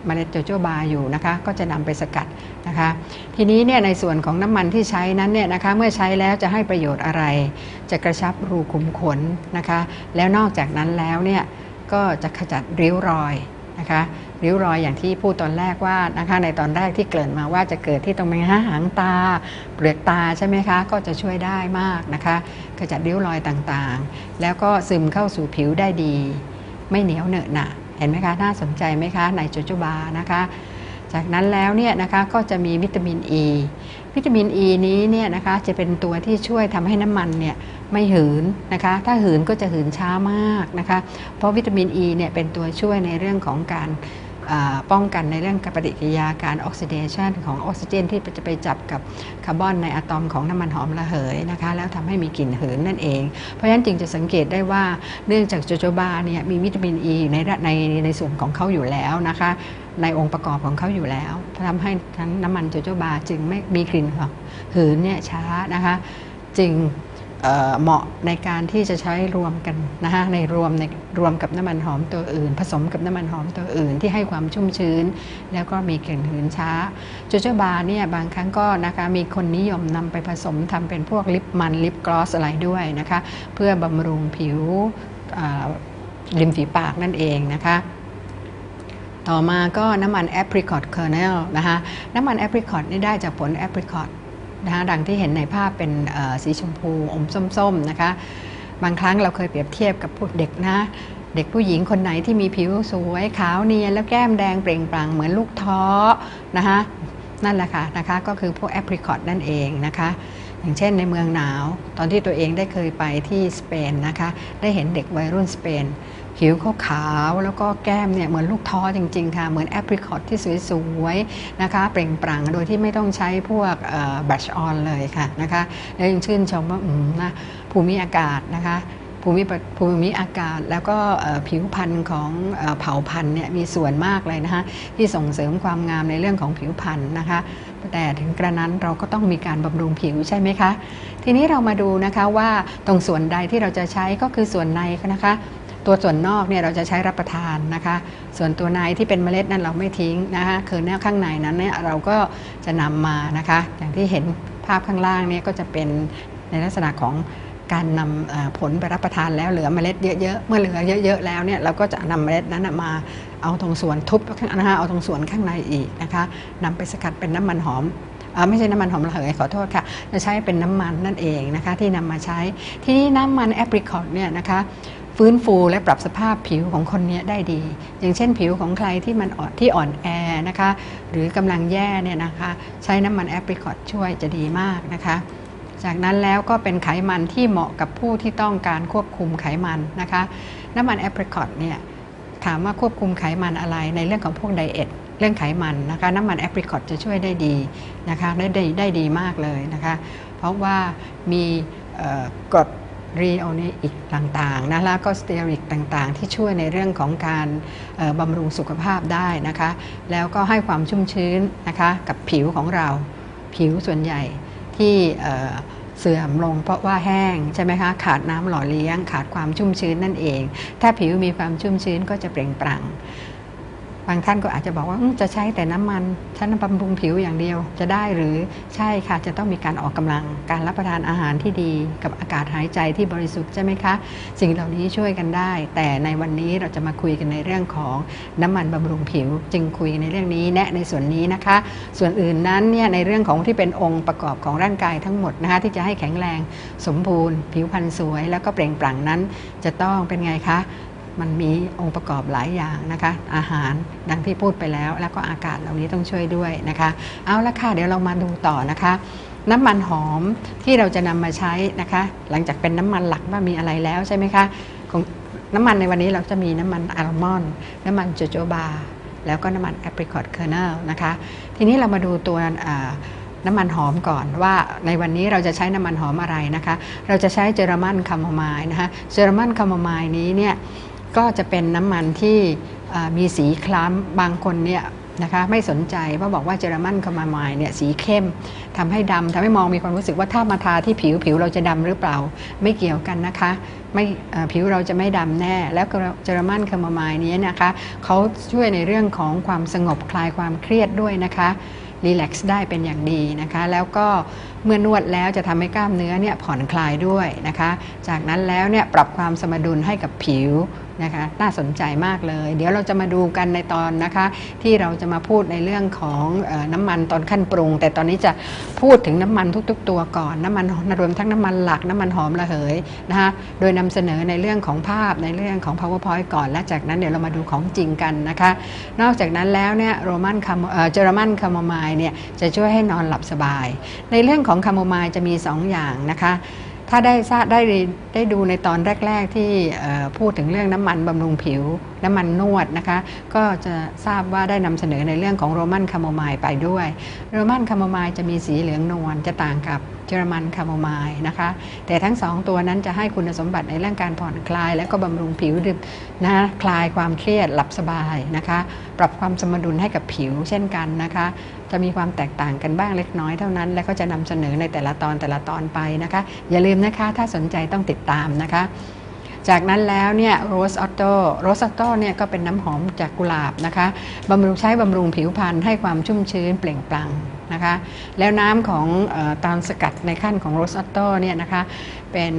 เมล็ดโจโจบาอยู่นะคะก็จะนำไปสกัดนะคะทีนี้เนี่ยในส่วนของน้ำมันที่ใช้นั้นเนี่ยนะคะเมื่อใช้แล้วจะให้ประโยชน์อะไรจะกระชับรูขุมขนนะคะแล้วนอกจากนั้นแล้วเนี่ยก็จะขจัดริ้วรอยนะคะริ้วรอยอย่างที่พูดตอนแรกว่านะคะในตอนแรกที่เกริ่นมาว่าจะเกิดที่ตรงหางตาเปลือกตาใช่ไหมคะก็จะช่วยได้มากนะคะขจัดริ้วรอยต่างๆแล้วก็ซึมเข้าสู่ผิวได้ดีไม่เหนียวเหนอะหนะเห็นไหมคะน่าสนใจไหมคะในโจโจบานะคะจากนั้นแล้วเนี่ยนะคะก็จะมีวิตามินอ e. วิตามินอ e นี้เนี่ยนะคะจะเป็นตัวที่ช่วยทำให้น้ำมันเนี่ยไม่หืนนะคะถ้าหืนก็จะหืนช้ามากนะคะเพราะวิตามินอ e เนี่ยเป็นตัวช่วยในเรื่องของการป้องกันในเรื่องปฏิกิริยาการออกซิเดชันของออกซิเจนที่จะไปจับกับคาร์บอนในอะตอมของน้ำมันหอมระเหยนะคะแล้วทำให้มีกลิ่นหืนนั่นเองเพราะฉะนั้นจึงจะสังเกตได้ว่าเนื่องจากโจโจบาเนี่ยมีวิตามินอ e ในส่วนของเขาอยู่แล้วนะคะในองค์ประกอบของเขาอยู่แล้วทำให้ทั้งน้ำมันโจโจบาจึงไม่มีกลิ่นหืนเนี่ยช้านะคะจึงเหมาะในการที่จะใช้รวมกันนะคะรวมกับน้ำมันหอมตัวอื่นผสมกับน้ำมันหอมตัวอื่นที่ให้ความชุ่มชื้นแล้วก็มีกลิ่นหืนช้าโจโจบาเนี่ยบางครั้งก็นะคะมีคนนิยมนำไปผสมทำเป็นพวกลิปมันลิปกลอสอะไรด้วยนะคะเพื่อบำรุงผิวริมฝีปากนั่นเองนะคะต่อมาก็น้ำมันแอปริคอตเคอร์เนลนะคะน้ำมันแอปริคอตนี่ได้จากผลแอปริคอตนะคะดังที่เห็นในภาพเป็นสีชมพูอมส้มๆนะคะบางครั้งเราเคยเปรียบเทียบกับพวกเด็กนะเด็กผู้หญิงคนไหนที่มีผิวสวยขาวเนียนแล้วแก้มแดงเปล่งปลั่งเหมือนลูกท้อนะคะนั่นแหละค่ะนะคะก็คือพวกแอปริคอตนั่นเองนะคะอย่างเช่นในเมืองหนาวตอนที่ตัวเองได้เคยไปที่สเปนนะคะได้เห็นเด็กวัยรุ่นสเปนผิวขาวแล้วก็แก้มเนี่ยเหมือนลูกท้อจริงๆค่ะเหมือนแอปริคอตที่สวยๆนะคะเปล่งปลั่งโดยที่ไม่ต้องใช้พวกบัชออนเลยค่ะนะคะแล้วยังชื่นชมว่านะภูมิอากาศนะคะภูมิอากาศแล้วก็ผิวพรรณของเผ่าพันธุ์เนี่ยมีส่วนมากเลยนะคะที่ส่งเสริมความงามในเรื่องของผิวพรรณนะคะแต่ถึงกระนั้นเราก็ต้องมีการบำรุงผิวใช่ไหมคะทีนี้เรามาดูนะคะว่าตรงส่วนใดที่เราจะใช้ก็คือส่วนในนะคะตัวส่วนนอกเนี่ยเราจะใช้รับประทานนะคะส่วนตัวในที่เป็นเมล็ดนั้นเราไม่ทิ้งนะคะคือแนวข้างในนั้นเนี่ยเราก็จะนำมานะคะอย่างที่เห็นภาพข้างล่างเนี่ยก็จะเป็นในลักษณะของการนำผลไปรับประทานแล้วเหลือเมล็ดเยอะๆเมื่อเหลือเยอะๆแล้วเนี่ยเราก็จะนำเมล็ดนั้นมาเอาตรงส่วนทุบนะคะเอาตรงส่วนข้างในอีกนะคะนำไปสกัดเป็นน้ำมันหอมไม่ใช่น้ำมันหอมระเหยขอโทษค่ะจะใช้เป็นน้ำมันนั่นเองนะคะที่นำมาใช้ที่นี่น้ำมันแอปริคอตเนี่ยนะคะฟื้นฟูและปรับสภาพผิวของคนนี้ได้ดีอย่างเช่นผิวของใครที่มันอ่อนแอนะคะหรือกำลังแย่เนี่ยนะคะใช้น้ำมันแอปริคอตช่วยจะดีมากนะคะจากนั้นแล้วก็เป็นไขมันที่เหมาะกับผู้ที่ต้องการควบคุมไขมันนะคะน้ำมันแอปริคอตเนี่ยถามว่าควบคุมไขมันอะไรในเรื่องของพวกไดเอทเรื่องไขมันนะคะน้ำมันแอปริคอตจะช่วยได้ดีนะคะได้ดีมากเลยนะคะเพราะว่ามีกรดรีโอนิกต่างๆนะแล้วก็สเตียริกต่างๆที่ช่วยในเรื่องของการบำรุงสุขภาพได้นะคะแล้วก็ให้ความชุ่มชื้นนะคะกับผิวของเราผิวส่วนใหญ่ที่เสื่อมลงเพราะว่าแห้งใช่ไหมคะขาดน้ำหล่อเลี้ยงขาดความชุ่มชื้นนั่นเองถ้าผิวมีความชุ่มชื้นก็จะเปล่งปลั่งบางท่านก็อาจจะบอกว่าจะใช้แต่น้ำมันฉันบำรุงผิวอย่างเดียวจะได้หรือใช่ค่ะจะต้องมีการออกกำลังการรับประทานอาหารที่ดีกับอากาศหายใจที่บริสุทธิ์ใช่ไหมคะสิ่งเหล่านี้ช่วยกันได้แต่ในวันนี้เราจะมาคุยกันในเรื่องของน้ำมันบำรุงผิวจึงคุยในเรื่องนี้แนะในส่วนนี้นะคะส่วนอื่นนั้นเนี่ยในเรื่องของที่เป็นองค์ประกอบของร่างกายทั้งหมดนะคะที่จะให้แข็งแรงสมบูรณ์ผิวพรรณสวยแล้วก็เปล่งปลั่งนั้นจะต้องเป็นไงคะมันมีองค์ประกอบหลายอย่างนะคะอาหารดังที่พูดไปแล้วแล้วก็อากาศเหล่านี้ต้องช่วยด้วยนะคะเอาละค่ะเดี๋ยวเรามาดูต่อนะคะน้ำมันหอมที่เราจะนำมาใช้นะคะหลังจากเป็นน้ำมันหลักว่ามีอะไรแล้วใช่ไหมคะของน้ำมันในวันนี้เราจะมีน้ำมันอัลมอนด์น้ำมันโจโจบาแล้วก็น้ำมันแอปริคอตเคอร์เนลนะคะทีนี้เรามาดูตัวน้ำมันหอมก่อนว่าในวันนี้เราจะใช้น้ำมันหอมอะไรนะคะเราจะใช้เจอร์มันคาโมไมล์นะคะเจอร์มันคาโมไมล์นี้เนี่ยก็จะเป็นน้ำมันที่มีสีคล้ำบางคนเนี่ยนะคะไม่สนใจเพราะบอกว่าเจอร์มันคาโมไมล์เนี่ยสีเข้มทำให้ดำทำให้มองมีความรู้สึกว่าถ้ามาทาที่ผิวเราจะดำหรือเปล่าไม่เกี่ยวกันนะคะไม่ผิวเราจะไม่ดำแน่แล้วเจอร์มันคาโมไมล์นี้นะคะเขาช่วยในเรื่องของความสงบคลายความเครียดด้วยนะคะรีแลกซ์ได้เป็นอย่างดีนะคะแล้วก็เมื่อนวดแล้วจะทำให้กล้ามเนื้อเนี่ยผ่อนคลายด้วยนะคะจากนั้นแล้วเนี่ยปรับความสมดุลให้กับผิวนะคะน่าสนใจมากเลยเดี๋ยวเราจะมาดูกันในตอนนะคะที่เราจะมาพูดในเรื่องของน้ำมันตอนขั้นปรุงแต่ตอนนี้จะพูดถึงน้ำมันทุกๆตัวก่อนน้ำมันรวมทั้งน้ำมันหลักน้ำมันหอมระเหยนะคะโดยนำเสนอในเรื่องของภาพในเรื่องของ PowerPoint ก่อนและจากนั้นเดี๋ยวเรามาดูของจริงกันนะคะนอกจากนั้นแล้วเนี่ยเจอร์มันคาโมไมล์เนี่ยจะช่วยให้นอนหลับสบายในเรื่องของคาโมไมล์จะมี2อย่างนะคะถ้าได้ดูในตอนแรกๆที่พูดถึงเรื่องน้ำมันบำรุงผิวน้ำมันนวดนะคะก็จะทราบว่าได้นำเสนอในเรื่องของโรมันคาโมไมล์ไปด้วยโรมันคาโมไมล์จะมีสีเหลืองนวลจะต่างกับเจอร์มันคาโมไมล์นะคะแต่ทั้ง2ตัวนั้นจะให้คุณสมบัติในเรื่องการผ่อนคลายและก็บำรุงผิวนะคลายความเครียดหลับสบายนะคะปรับความสมดุลให้กับผิวเช่นกันนะคะจะมีความแตกต่างกันบ้างเล็กน้อยเท่านั้นและก็จะนำเสนอในแต่ละตอนไปนะคะอย่าลืมนะคะถ้าสนใจต้องติดตามนะคะจากนั้นแล้วเนี่ยโรสออโต้เนี่ยก็เป็นน้ำหอมจากกุหลาบนะคะบำรุงผิวพรรณให้ความชุ่มชื้นเปล่งปลั่งนะคะแล้วน้ำของตามสกัดในขั้นของโรสออโต้เนี่ยนะคะเป็น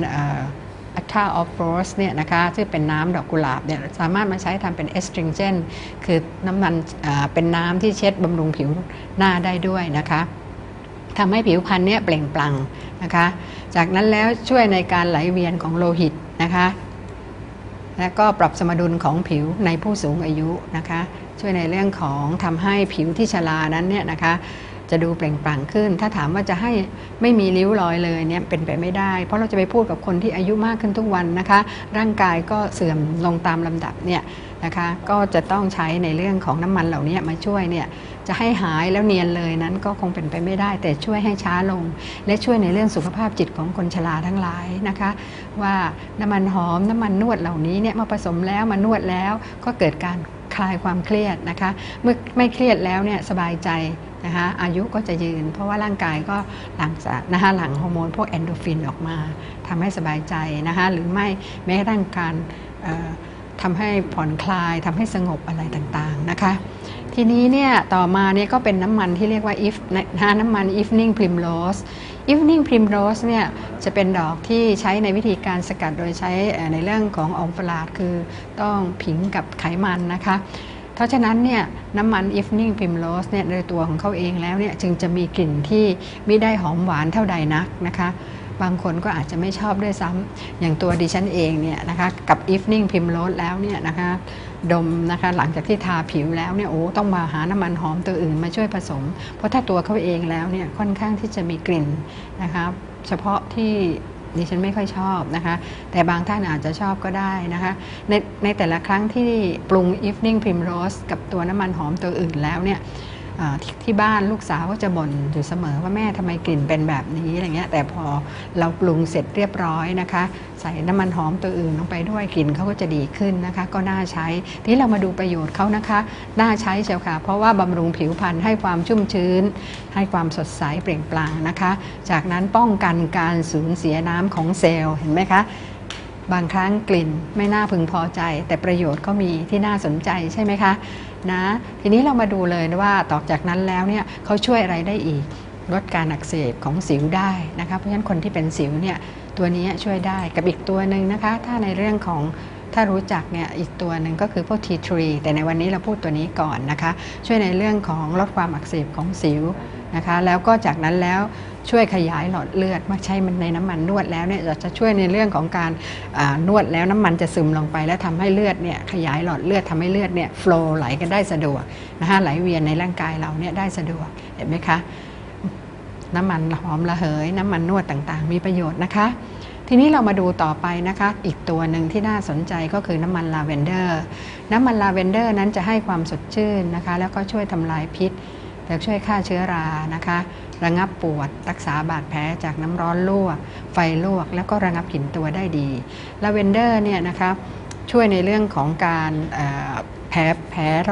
Attar of Rose เนี่ยนะคะที่เป็นน้ำดอกกุหลาบเนี่ยสามารถมาใช้ทำเป็น astringent คือน้ำมันเป็นน้ำที่เช็ดบำรุงผิวหน้าได้ด้วยนะคะทำให้ผิวพรรณเนี่ยเปล่งปลั่งนะคะจากนั้นแล้วช่วยในการไหลเวียนของโลหิตนะคะและก็ปรับสมดุลของผิวในผู้สูงอายุนะคะช่วยในเรื่องของทำให้ผิวที่ชรานั้นเนี่ยนะคะจะดูเปล่งปลั่งขึ้นถ้าถามว่าจะให้ไม่มีริ้วรอยเลยเนี่ยเป็นไปไม่ได้เพราะเราจะไปพูดกับคนที่อายุมากขึ้นทุกวันนะคะร่างกายก็เสื่อมลงตามลำดับเนี่ยนะคะก็จะต้องใช้ในเรื่องของน้ำมันเหล่านี้มาช่วยเนี่ยจะให้หายแล้วเนียนเลยนั้นก็คงเป็นไปไม่ได้แต่ช่วยให้ช้าลงและช่วยในเรื่องสุขภาพจิตของคนชราทั้งหลายนะคะว่าน้ำมันหอมน้ำมันนวดเหล่านี้เนี่ยมาผสมแล้วมานวดแล้วก็เกิดการคลายความเครียดนะคะเมื่อไม่เครียดแล้วเนี่ยสบายใจนะคะอายุก็จะยืนเพราะว่าร่างกายก็หลั่งฮอร์โมนพวกเอนโดรฟินออกมาทำให้สบายใจนะคะหรือไม่แม้กระทั่งการทำให้ผ่อนคลายทำให้สงบอะไรต่างๆนะคะทีนี้เนี่ยต่อมาเนี่ยก็เป็นน้ำมันที่เรียกว่าน้ำมัน Evening Primrose Evening Primrose เนี่ยจะเป็นดอกที่ใช้ในวิธีการสกัดโดยใช้ในเรื่องของออกฟลาดคือต้องผิงกับไขมันนะคะเพราะฉะนั้นเนี่ยน้ำมัน Evening Primrose เนี่ยโดยตัวของเขาเองแล้วเนี่ยจึงจะมีกลิ่นที่ไม่ได้หอมหวานเท่าใดนักนะคะบางคนก็อาจจะไม่ชอบด้วยซ้ำอย่างตัวดิฉันเองเนี่ยนะคะกับ Evening Primrose แล้วเนี่ยนะคะดมนะคะหลังจากที่ทาผิวแล้วเนี่ยต้องมาหาน้ำมันหอมตัวอื่นมาช่วยผสมเพราะถ้าตัวเขาเองแล้วเนี่ยค่อนข้างที่จะมีกลิ่นนะคะเฉพาะที่ดิฉันไม่ค่อยชอบนะคะแต่บางท่านอาจจะชอบก็ได้นะคะในแต่ละครั้งที่ปรุง Evening Primrose กับตัวน้ำมันหอมตัวอื่นแล้วเนี่ยที่บ้านลูกสาวก็จะบ่นอยู่เสมอว่าแม่ทำไมกลิ่นเป็นแบบนี้อะไรเงี้ยแต่พอเราปรุงเสร็จเรียบร้อยนะคะใส่น้ำมันหอมตัวอื่นลงไปด้วยกลิ่นเขาก็จะดีขึ้นนะคะก็น่าใช้ทีนี้เรามาดูประโยชน์เขานะคะน่าใช้เชียวค่ะเพราะว่าบำรุงผิวพรรณให้ความชุ่มชื้นให้ความสดใสเปล่งปลั่งนะคะจากนั้นป้องกันการสูญเสียน้ำของเซลล์เห็นไหมคะบางครั้งกลิ่นไม่น่าพึงพอใจแต่ประโยชน์ก็มีที่น่าสนใจใช่ไหมคะนะทีนี้เรามาดูเลยว่าต่อจากนั้นแล้วเนี่ยเขาช่วยอะไรได้อีกลดการอักเสบของสิวได้นะคะเพราะฉะนั้นคนที่เป็นสิวเนี่ยตัวนี้ช่วยได้กับอีกตัวหนึ่งนะคะถ้าในเรื่องของถ้ารู้จักเนี่ยอีกตัวหนึ่งก็คือพวก Tea Tree แต่ในวันนี้เราพูดตัวนี้ก่อนนะคะช่วยในเรื่องของลดความอักเสบของสิวนะคะแล้วก็จากนั้นแล้วช่วยขยายหลอดเลือดมาใช้มันในน้ำมันนวดแล้วเนี่ยจะช่วยในเรื่องของการนวดแล้วน้ำมันจะซึมลงไปแล้วทำให้เลือดเนี่ยขยายหลอดเลือดทำให้เลือดเนี่ยโฟลว์ไหลกันได้สะดวกนะคะไหลเวียนในร่างกายเราเนี่ยได้สะดวกเห็นไหมคะน้ำมันหอมระเหยน้ำมันนวดต่างๆมีประโยชน์นะคะทีนี้เรามาดูต่อไปนะคะอีกตัวหนึ่งที่น่าสนใจก็คือน้ำมันลาเวนเดอร์น้ำมันลาเวนเดอร์นั้นจะให้ความสดชื่นนะคะแล้วก็ช่วยทำลายพิษและช่วยฆ่าเชื้อรานะคะระงับปวดรักษาบาดแผลจากน้ำร้อนลวกไฟลวกแล้วก็ระงับกลิ่นตัวได้ดีลาเวนเดอร์เนี่ยนะคะช่วยในเรื่องของการแผล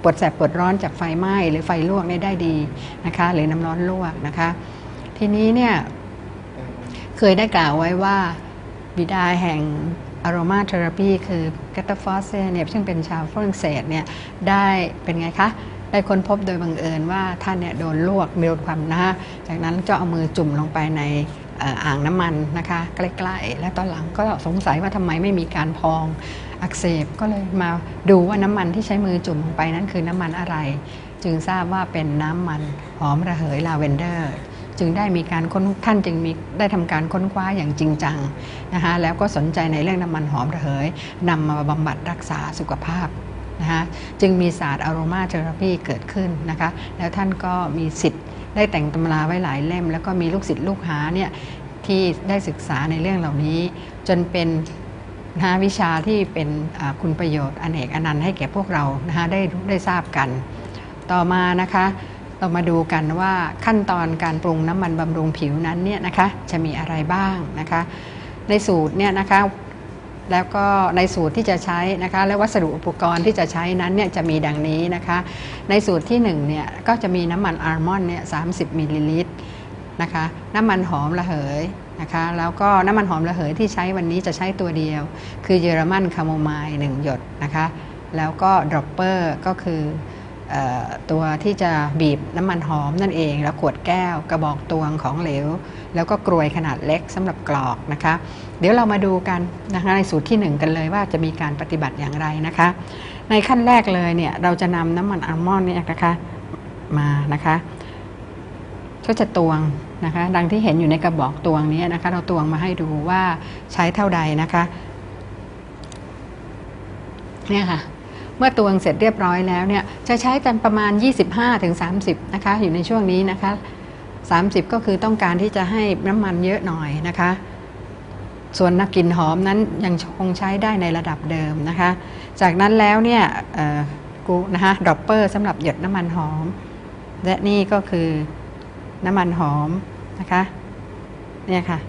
ปวดแสบปวดร้อนจากไฟไหม้หรือไฟลวกได้ดีนะคะหรือน้ำร้อนลวกนะคะทีนี้เนี่ยเคยได้กล่าวไว้ว่าบิดาแห่ง Aroma Therapy คือแกตาฟอสเนี่ยซึ่งเป็นชาวฝรั่งเศสเนี่ยได้เป็นไงคะได้ค้นพบโดยบังเอิญว่าท่านเนี่ยโดนลวกมีโดนความนะจากนั้นก็เอามือจุ่มลงไปในอ่างน้ำมันนะคะใกล้ๆและตอนหลังก็สงสัยว่าทำไมไม่มีการพองอักเสบก็เลยมาดูว่าน้ำมันที่ใช้มือจุ่มลงไปนั้นคือน้ำมันอะไรจึงทราบว่าเป็นน้ำมันหอมระเหยลาเวนเดอร์จึงได้มีการท่านจึงมีได้ทำการค้นคว้าอย่างจริงจังนะคะแล้วก็สนใจในเรื่องน้ำมันหอมระเหยนำมาบำบัดรักษาสุขภาพนะคะจึงมีศาสตร์ Aroma Therapy เกิดขึ้นนะคะแล้วท่านก็มีสิทธิ์ได้แต่งตำราไว้หลายเล่มแล้วก็มีลูกศิษย์ลูกหาเนี่ยที่ได้ศึกษาในเรื่องเหล่านี้จนเป็นวิชาที่เป็นคุณประโยชน์อเนกอนันต์ให้แก่พวกเรานะคะได้ทราบกันต่อมานะคะเรามาดูกันว่าขั้นตอนการปรุงน้ำมันบำรุงผิวนั้นเนี่ยนะคะจะมีอะไรบ้างนะคะในสูตรเนี่ยนะคะแล้วก็ในสูตรที่จะใช้นะคะและวัสดุอุปกรณ์ที่จะใช้นั้นเนี่ยจะมีดังนี้นะคะในสูตรที่1เนี่ยก็จะมีน้ำมันอัลมอนด์เนี่ย30 มิลลิลิตรนะคะน้ำมันหอมระเหยนะคะแล้วก็น้ำมันหอมระเหยที่ใช้วันนี้จะใช้ตัวเดียวคือเยอรมันคาโมไมล์1 หยดนะคะแล้วก็ดรอปเปอร์ก็คือตัวที่จะบีบน้ำมันหอมนั่นเองแล้วขวดแก้วกระบอกตวงของเหลวแล้วก็กรวยขนาดเล็กสำหรับกรอกนะคะเดี๋ยวเรามาดูกันนะคะในสูตรที่1กันเลยว่าจะมีการปฏิบัติอย่างไรนะคะในขั้นแรกเลยเนี่ยเราจะนำน้ำมันอัลมอนด์เนี่ยนะคะมานะคะก็จะตวงนะคะดังที่เห็นอยู่ในกระบอกตวงนี้นะคะเราตวงมาให้ดูว่าใช้เท่าใดนะคะเนี่ยค่ะเมื่อตวงเสร็จเรียบร้อยแล้วเนี่ยจะใช้กันประมาณ 25-30 นะคะอยู่ในช่วงนี้นะคะ30ก็คือต้องการที่จะให้น้ำมันเยอะหน่อยนะคะส่วนกลิ่นหอมนั้นยังคงใช้ได้ในระดับเดิมนะคะจากนั้นแล้วเนี่ยนะคะดรอปเปอร์สำหรับหยดน้ำมันหอมและนี่ก็คือน้ำมันหอมนะคะเนี่ยค่ะ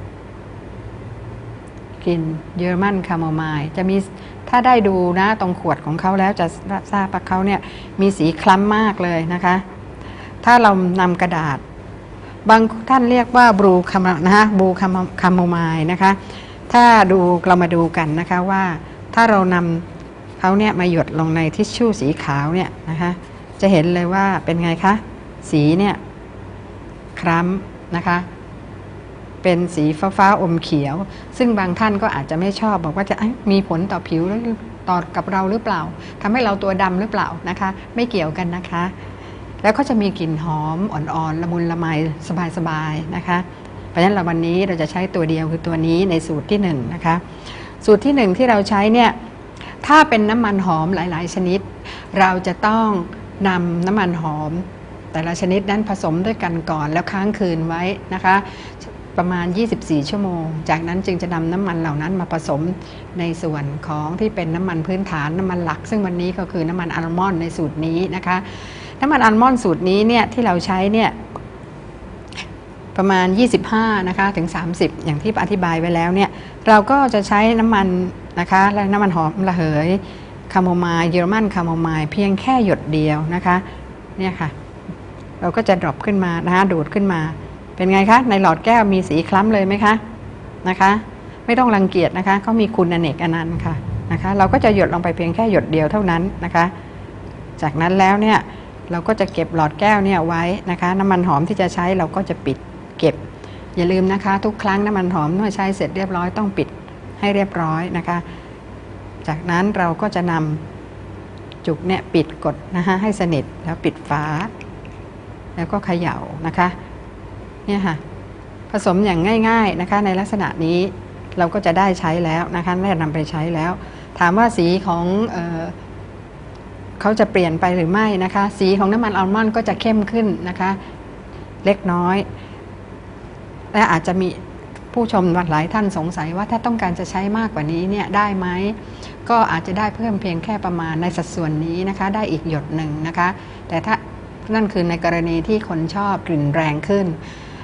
กลิ่นเยอรมันคาโมไมล์จะมีถ้าได้ดูนะตรงขวดของเขาแล้วจะทราบว่าเขาเนี่ยมีสีคล้ำมากเลยนะคะถ้าเรานำกระดาษบางท่านเรียกว่าบลูคาโมไมล์นะคะถ้าดูเรามาดูกันนะคะว่าถ้าเรานำเขาเนี่ยมาหยดลงในทิชชู่สีขาวเนี่ยนะคะจะเห็นเลยว่าเป็นไงคะสีเนี่ยคล้ำนะคะเป็นสีฟ้าอมเขียวซึ่งบางท่านก็อาจจะไม่ชอบบอกว่าจะมีผลต่อผิวต่อกับเราหรือเปล่าทำให้เราตัวดำหรือเปล่านะคะไม่เกี่ยวกันนะคะแล้วก็จะมีกลิ่นหอมอ่อนๆละมุนละไมสบายๆนะคะเพราะฉะนั้นวันนี้เราจะใช้ตัวเดียวคือตัวนี้ในสูตรที่1นะคะสูตรที่1ที่เราใช้เนี่ยถ้าเป็นน้ำมันหอมหลายๆชนิดเราจะต้องนำน้ำมันหอมแต่ละชนิดนั้นผสมด้วยกันก่อนแล้วค้างคืนไว้นะคะประมาณ24 ชั่วโมงจากนั้นจึงจะนำน้ำมันเหล่านั้นมาผสมในส่วนของที่เป็นน้ำมันพื้นฐานน้ำมันหลักซึ่งวันนี้ก็คือน้ำมันอัลมอนด์ในสูตรนี้นะคะน้ำมันอัลมอนด์สูตรนี้เนี่ยที่เราใช้เนี่ยประมาณ25นะคะถึง30อย่างที่อธิบายไว้แล้วเนี่ยเราก็จะใช้น้ำมันนะคะและน้ำมันหอมระเหยคาโมไมล์เยอรมันคาโมไมล์เพียงแค่หยดเดียวนะคะเนี่ยค่ะเราก็จะดรอปขึ้นมานะคะดูดขึ้นมาเป็นไงคะในหลอดแก้วมีสีคล้ำเลยไหมคะนะคะไม่ต้องรังเกียจนะคะเขามีคุณอเนกอนันต์ค่ะนะคะเราก็จะหยดลงไปเพียงแค่หยดเดียวเท่านั้นนะคะจากนั้นแล้วเนี่ยเราก็จะเก็บหลอดแก้วเนี่ยไว้นะคะน้ำมันหอมที่จะใช้เราก็จะปิดเก็บอย่าลืมนะคะทุกครั้งน้ำมันหอมเมื่อใช้เสร็จเรียบร้อยต้องปิดให้เรียบร้อยนะคะจากนั้นเราก็จะนำจุกเนี่ยปิดกดนะคะให้สนิทแล้วปิดฝาแล้วก็เขย่านะคะเนี่ยค่ะผสมอย่างง่ายๆนะคะในลักษณะนี้เราก็จะได้ใช้แล้วนะคะได้นำไปใช้แล้วถามว่าสีของเขาจะเปลี่ยนไปหรือไม่นะคะสีของน้ำมันอัลมอนด์ก็จะเข้มขึ้นนะคะเล็กน้อยและอาจจะมีผู้ชมหลายท่านสงสัยว่าถ้าต้องการจะใช้มากกว่านี้เนี่ยได้ไหมก็อาจจะได้เพิ่มเพียงแค่ประมาณในสัดส่วนนี้นะคะได้อีกหยดหนึ่งนะคะแต่ถ้านั่นคือในกรณีที่คนชอบกลิ่นแรงขึ้น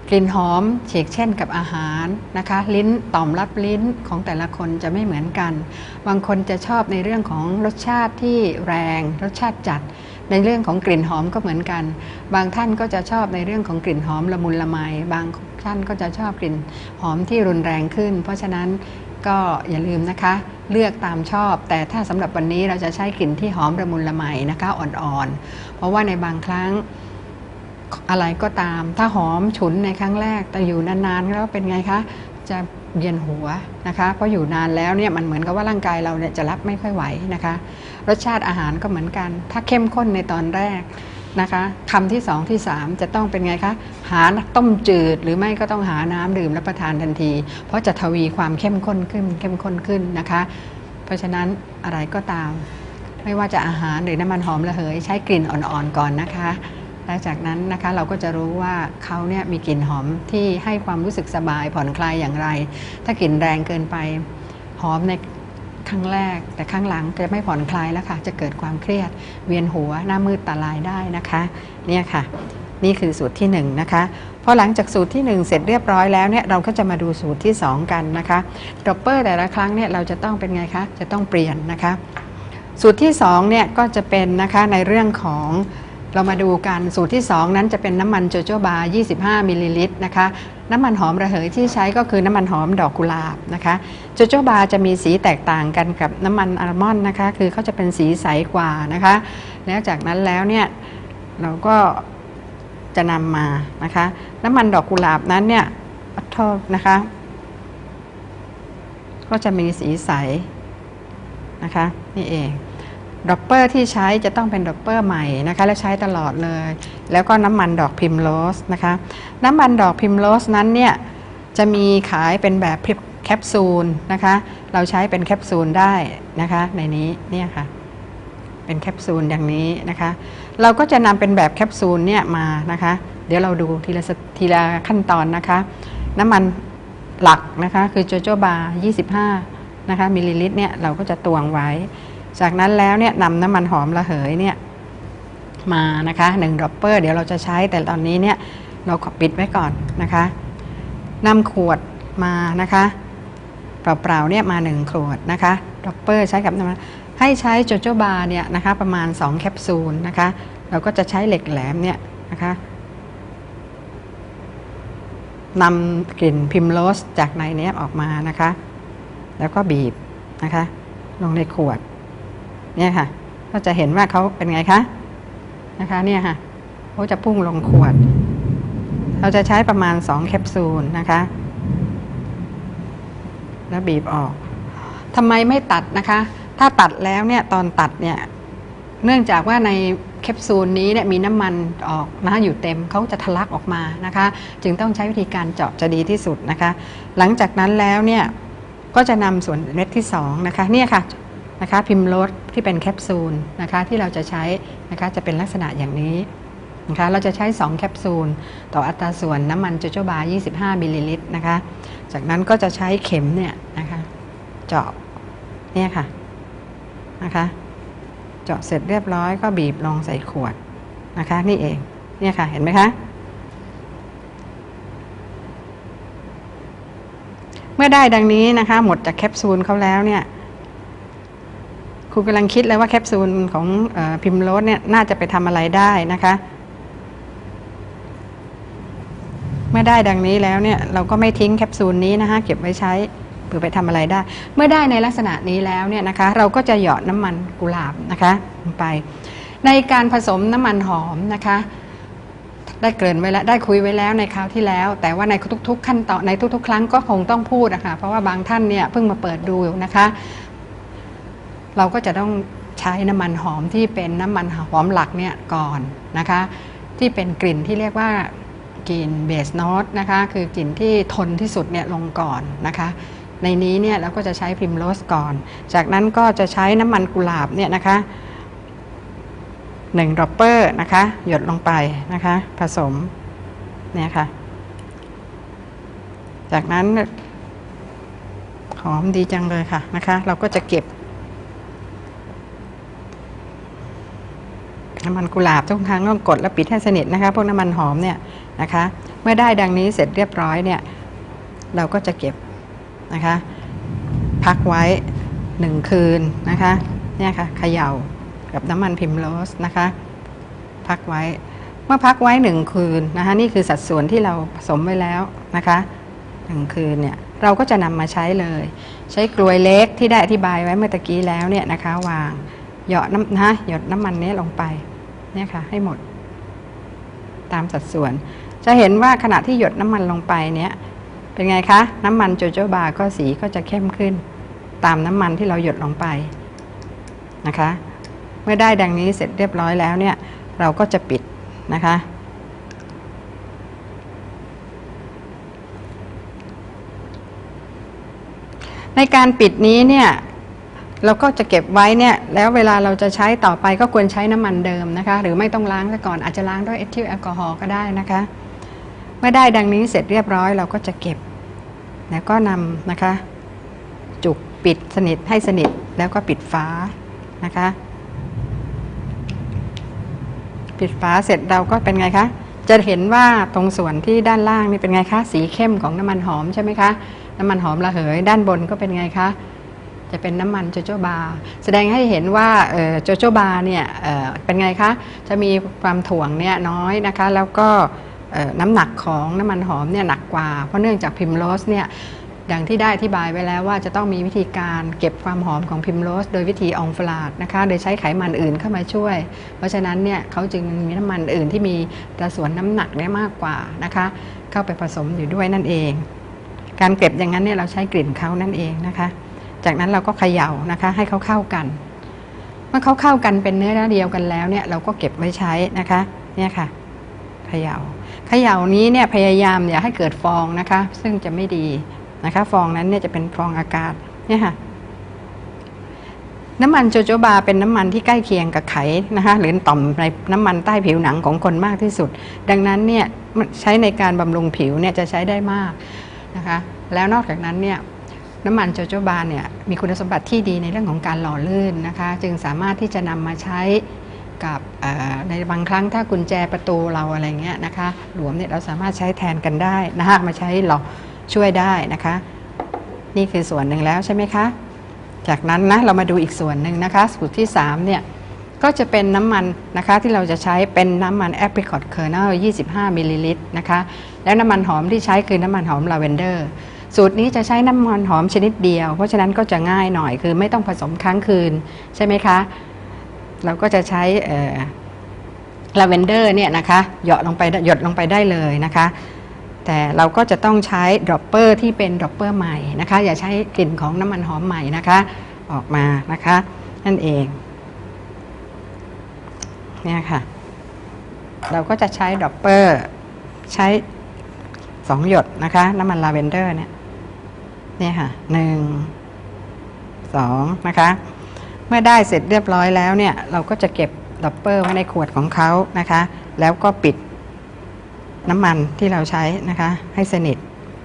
กลิ่นหอมเฉกเช่นกับอาหารนะคะลิ้นต่อมรับลิ้นของแต่ละคนจะไม่เหมือนกันบางคนจะชอบในเรื่องของรสชาติที่แรงรสชาติจัดในเรื่องของกลิ่นหอมก็เหมือนกันบางท่านก็จะชอบในเรื่องของกลิ่นหอมละมุนละไมบางท่านก็จะชอบกลิ่นหอมที่รุนแรงขึ้นเพราะฉะนั้นก็อย่าลืมนะคะเลือกตามชอบแต่ถ้าสำหรับวันนี้เราจะใช้กลิ่นที่หอมละมุนละไมนะคะอ่อนๆเพราะว่าในบางครั้งอะไรก็ตามถ้าหอมฉุนในครั้งแรกแต่อยู่นานๆแล้วเป็นไงคะจะเวียนหัวนะคะเพราะอยู่นานแล้วเนี่ยมันเหมือนกับว่าร่างกายเราเนี่ยจะรับไม่ค่อยไหวนะคะรสชาติอาหารก็เหมือนกันถ้าเข้มข้นในตอนแรกนะคะคำที่2ที่3จะต้องเป็นไงคะหาต้มจืดหรือไม่ก็ต้องหาน้ำดื่มรับประทานทันทีเพราะจะทวีความเข้มข้นขึ้นนะคะเพราะฉะนั้นอะไรก็ตามไม่ว่าจะอาหารหรือน้ำมันหอมระเหยใช้กลิ่นอ่อนๆก่อนนะคะและจากนั้นนะคะเราก็จะรู้ว่าเขาเนี่ยมีกลิ่นหอมที่ให้ความรู้สึกสบายผ่อนคลายอย่างไรถ้ากลิ่นแรงเกินไปหอมในครั้งแรกแต่ครั้งหลังจะไม่ผ่อนคลายแล้วค่ะจะเกิดความเครียดเวียนหัวหน้ามืดตาลายได้นะคะเนี่ยค่ะนี่คือสูตรที่1นะคะพอหลังจากสูตรที่1เสร็จเรียบร้อยแล้วเนี่ยเราก็จะมาดูสูตรที่2กันนะคะดรอปเปอร์แต่ละครั้งเนี่ยเราจะต้องเป็นไงคะจะต้องเปลี่ยนนะคะสูตรที่2เนี่ยก็จะเป็นนะคะในเรื่องของเรามาดูกันสูตรที่2นั้นจะเป็นน้ำมันโจโจบา25มิลลิลิตรนะคะน้ำมันหอมระเหยที่ใช้ก็คือน้ำมันหอมดอกกุหลาบนะคะโจโจบาจะมีสีแตกต่างกันกับน้ำมันอัลมอนด์นะคะคือเขาจะเป็นสีใสกว่านะคะแล้วจากนั้นแล้วเนี่ยเราก็จะนำมานะคะน้ำมันดอกกุหลาบนั้นเนี่ยโทษนะคะก็จะมีสีใสนะคะนี่เองดรอปเปอร์ที่ใช้จะต้องเป็นดรอปเปอร์ใหม่นะคะและใช้ตลอดเลยแล้วก็น้ำมันดอกพิมโรสนะคะน้ำมันดอกพิมโรสนั้นเนี่ยจะมีขายเป็นแบบแคปซูลนะคะเราใช้เป็นแคปซูลได้นะคะในนี้เนี่ยค่ะเป็นแคปซูลอย่างนี้นะคะเราก็จะนำเป็นแบบแคปซูลเนี่ยมานะคะเดี๋ยวเราดูทีละขั้นตอนนะคะน้ำมันหลักนะคะคือโจโจบา25นะคะมิลลิลิตรเนี่ยเราก็จะตวงไว้จากนั้นแล้วเนี่ยนำน้ำมันหอมระเหยเนี่ยมานะคะ1ดรอปเปอร์เดี๋ยวเราจะใช้แต่ตอนนี้เนี่ยเราขอปิดไว้ก่อนนะคะนำขวดมานะคะเปล่าๆเนี่ยมา1ขวดนะคะดรอปเปอร์ใช้กับน้ำมันให้ใช้โจโจบาเนี่ยนะคะประมาณ2แคปซูลนะคะเราก็จะใช้เหล็กแหลมเนี่ยนะคะนำกลิ่นพิมโรสจากในนี้ออกมานะคะแล้วก็บีบนะคะลงในขวดเนี่ยค่ะก็จะเห็นว่าเขาเป็นไงคะนะคะเนี่ยค่ะเขาจะพุ่งลงขวดเราจะใช้ประมาณ2แคปซูลนะคะแล้วบีบออกทำไมไม่ตัดนะคะถ้าตัดแล้วเนี่ยตอนตัดเนี่ยเนื่องจากว่าในแคปซูลนี้เนี่ยมีน้ำมันออกนะอยู่เต็มเขาจะทะลักออกมานะคะจึงต้องใช้วิธีการเจาะจะดีที่สุดนะคะหลังจากนั้นแล้วเนี่ยก็จะนำส่วนเม็ดที่2นะคะเนี่ยค่ะนะคะพิมโรสที่เป็นแคปซูลนะคะที่เราจะใช้นะคะจะเป็นลักษณะอย่างนี้นะคะเราจะใช้2แคปซูลต่ออัตราส่วนน้ำมันโจโจบา25มิลลิลิตรนะคะจากนั้นก็จะใช้เข็มเนี่ยนะคะเจาะเนี่ยค่ะนะคะเจาะเสร็จเรียบร้อยก็บีบลงใส่ขวดนะคะนี่เองเนี่ยค่ะเห็นไหมคะเมื่อได้ดังนี้นะคะหมดจากแคปซูลเขาแล้วเนี่ยคุณกำลังคิดเลยว่าแคปซูลของพิมโรสเนี่ยน่าจะไปทำอะไรได้นะคะเมื่อได้ดังนี้แล้วเนี่ยเราก็ไม่ทิ้งแคปซูลนี้นะคะเก็บไว้ใช้เพื่อไปทำอะไรได้เมื่อได้ในลักษณะนี้แล้วเนี่ยนะคะเราก็จะหยอดน้ำมันกุหลาบนะคะลงไปในการผสมน้ำมันหอมนะคะได้เกริ่นไว้แล้วได้คุยไว้แล้วในคราวที่แล้วแต่ว่าในทุกๆขั้นตอนในทุกๆครั้งก็คงต้องพูดนะคะเพราะว่าบางท่านเนี่ยเพิ่งมาเปิดดูนะคะเราก็จะต้องใช้น้ำมันหอมที่เป็นน้ำมันหอมหลักเนี่ยก่อนนะคะที่เป็นกลิ่นที่เรียกว่ากลิ่นเบสโนตนะคะคือกลิ่นที่ทนที่สุดเนี่ยลงก่อนนะคะในนี้เนี่ยเราก็จะใช้พิมโรสก่อนจากนั้นก็จะใช้น้ำมันกุหลาบเนี่ยนะคะ1ดรอปเปอร์นะคะหยดลงไปนะคะผสมเนี่ยค่ะจากนั้นหอมดีจังเลยค่ะนะคะเราก็จะเก็บน้ำมันกุหลาบทุกครั้งต้องกดและปิดให้สนิทนะคะพวกน้ำมันหอมเนี่ยนะคะเมื่อได้ดังนี้เสร็จเรียบร้อยเนี่ยเราก็จะเก็บนะคะพักไว้1 คืนนะคะเนี่ยค่ะเขย่ากับน้ำมันพิมโรสนะคะพักไว้เมื่อพักไว้1 คืนนะคะนี่คือสัดส่วนที่เราผสมไว้แล้วนะคะ1 คืนเนี่ยเราก็จะนำมาใช้เลยใช้กลวยเล็กที่ได้อธิบายไว้เมื่อตะกี้แล้วเนี่ยนะคะวางหยดน้ำมันนี้ลงไปเนี่ยค่ะให้หมดตามสัดส่วนจะเห็นว่าขณะที่หยดน้ำมันลงไปเนี่ยเป็นไงคะน้ำมันโจโจบาก็สีก็จะเข้มขึ้นตามน้ำมันที่เราหยดลงไปนะคะเมื่อได้ดังนี้เสร็จเรียบร้อยแล้วเนี่ยเราก็จะปิดนะคะในการปิดนี้เนี่ยเราก็จะเก็บไว้เนี่ยแล้วเวลาเราจะใช้ต่อไปก็ควรใช้น้ำมันเดิมนะคะหรือไม่ต้องล้างซะก่อนอาจจะล้างด้วยเอทิลแอลกอฮอล์ก็ได้นะคะเมื่อได้ดังนี้เสร็จเรียบร้อยเราก็จะเก็บแล้วก็นำนะคะจุกปิดสนิทให้สนิทแล้วก็ปิดฝานะคะปิดฝาเสร็จเราก็เป็นไงคะจะเห็นว่าตรงส่วนที่ด้านล่างนี่เป็นไงคะสีเข้มของน้ำมันหอมใช่ไหมคะน้ำมันหอมระเหยด้านบนก็เป็นไงคะจะเป็นน้ำมันโจโจบาแสดงให้เห็นว่าโจโจบาเนี่ยเป็นไงคะจะมีความถ่วงเนี่ยน้อยนะคะแล้วก็น้ำหนักของน้ำมันหอมเนี่ยหนักกว่าเพราะเนื่องจากพิมโรสเนี่ยอย่างที่ได้อธิบายไว้แล้วว่าจะต้องมีวิธีการเก็บความหอมของพิมโรสโดยวิธีองฟลาดนะคะโดยใช้ไขมันอื่นเข้ามาช่วยเพราะฉะนั้นเนี่ยเขาจึงมีน้ำมันอื่นที่มีสัดส่วนน้ำหนักได้มากกว่านะคะเข้าไปผสมอยู่ด้วยนั่นเองการเก็บอย่างนั้นเนี่ยเราใช้กลิ่นเขานั่นเองนะคะจากนั้นเราก็เขย่านะคะให้เขาเข้ากันเมื่อเขาเข้ากันเป็นเนื้อเดียวกันแล้วเนี่ยเราก็เก็บไว้ใช้นะคะเนี่ยค่ะเขย่านี้เนี่ยพยายามอย่าให้เกิดฟองนะคะซึ่งจะไม่ดีนะคะฟองนั้นเนี่ยจะเป็นฟองอากาศเนี่ยค่ะน้ำมันโจโจบาเป็นน้ำมันที่ใกล้เคียงกับไขนะคะหรือต่อมในน้ำมันใต้ผิวหนังของคนมากที่สุดดังนั้นเนี่ยใช้ในการบำรุงผิวเนี่ยจะใช้ได้มากนะคะแล้วนอกจากนั้นเนี่ยน้ำมันโจโจบาเนี่ยมีคุณสมบัติที่ดีในเรื่องของการหล่อลื่นนะคะจึงสามารถที่จะนำมาใช้กับในบางครั้งถ้ากุญแจประตูเราอะไรเงี้ยนะคะหลวมเนี่ยเราสามารถใช้แทนกันได้นะคะมาใช้หล่อช่วยได้นะคะนี่คือส่วนหนึ่งแล้วใช่ไหมคะจากนั้นนะเรามาดูอีกส่วนหนึ่งนะคะสูตรที่3เนี่ยก็จะเป็นน้ำมันนะคะที่เราจะใช้เป็นน้ำมัน apricot kernel 25 มิลลิลิตรนะคะแล้วน้ำมันหอมที่ใช้คือน้ำมันหอมลาเวนเดอร์สูตรนี้จะใช้น้ำมันหอมชนิดเดียวเพราะฉะนั้นก็จะง่ายหน่อยคือไม่ต้องผสมค้างคืนใช่ไหมคะเราก็จะใช้ลาเวนเดอร์เนี่ยนะคะหยดลงไปได้เลยนะคะแต่เราก็จะต้องใช้ดรอปเปอร์ที่เป็นดรอปเปอร์ใหม่นะคะอย่าใช้กลิ่นของน้ำมันหอมใหม่นะคะออกมานะคะนั่นเองเนี่ยค่ะเราก็จะใช้ดรอปเปอร์ใช้2 หยดนะคะน้ำมันลาเวนเดอร์เนี่ยค่ะ1 2นะคะเมื่อได้เสร็จเรียบร้อยแล้วเนี่ยเราก็จะเก็บดรอปเปอร์ไว้ในขวดของเขานะคะแล้วก็ปิดน้ำมันที่เราใช้นะคะให้สนิท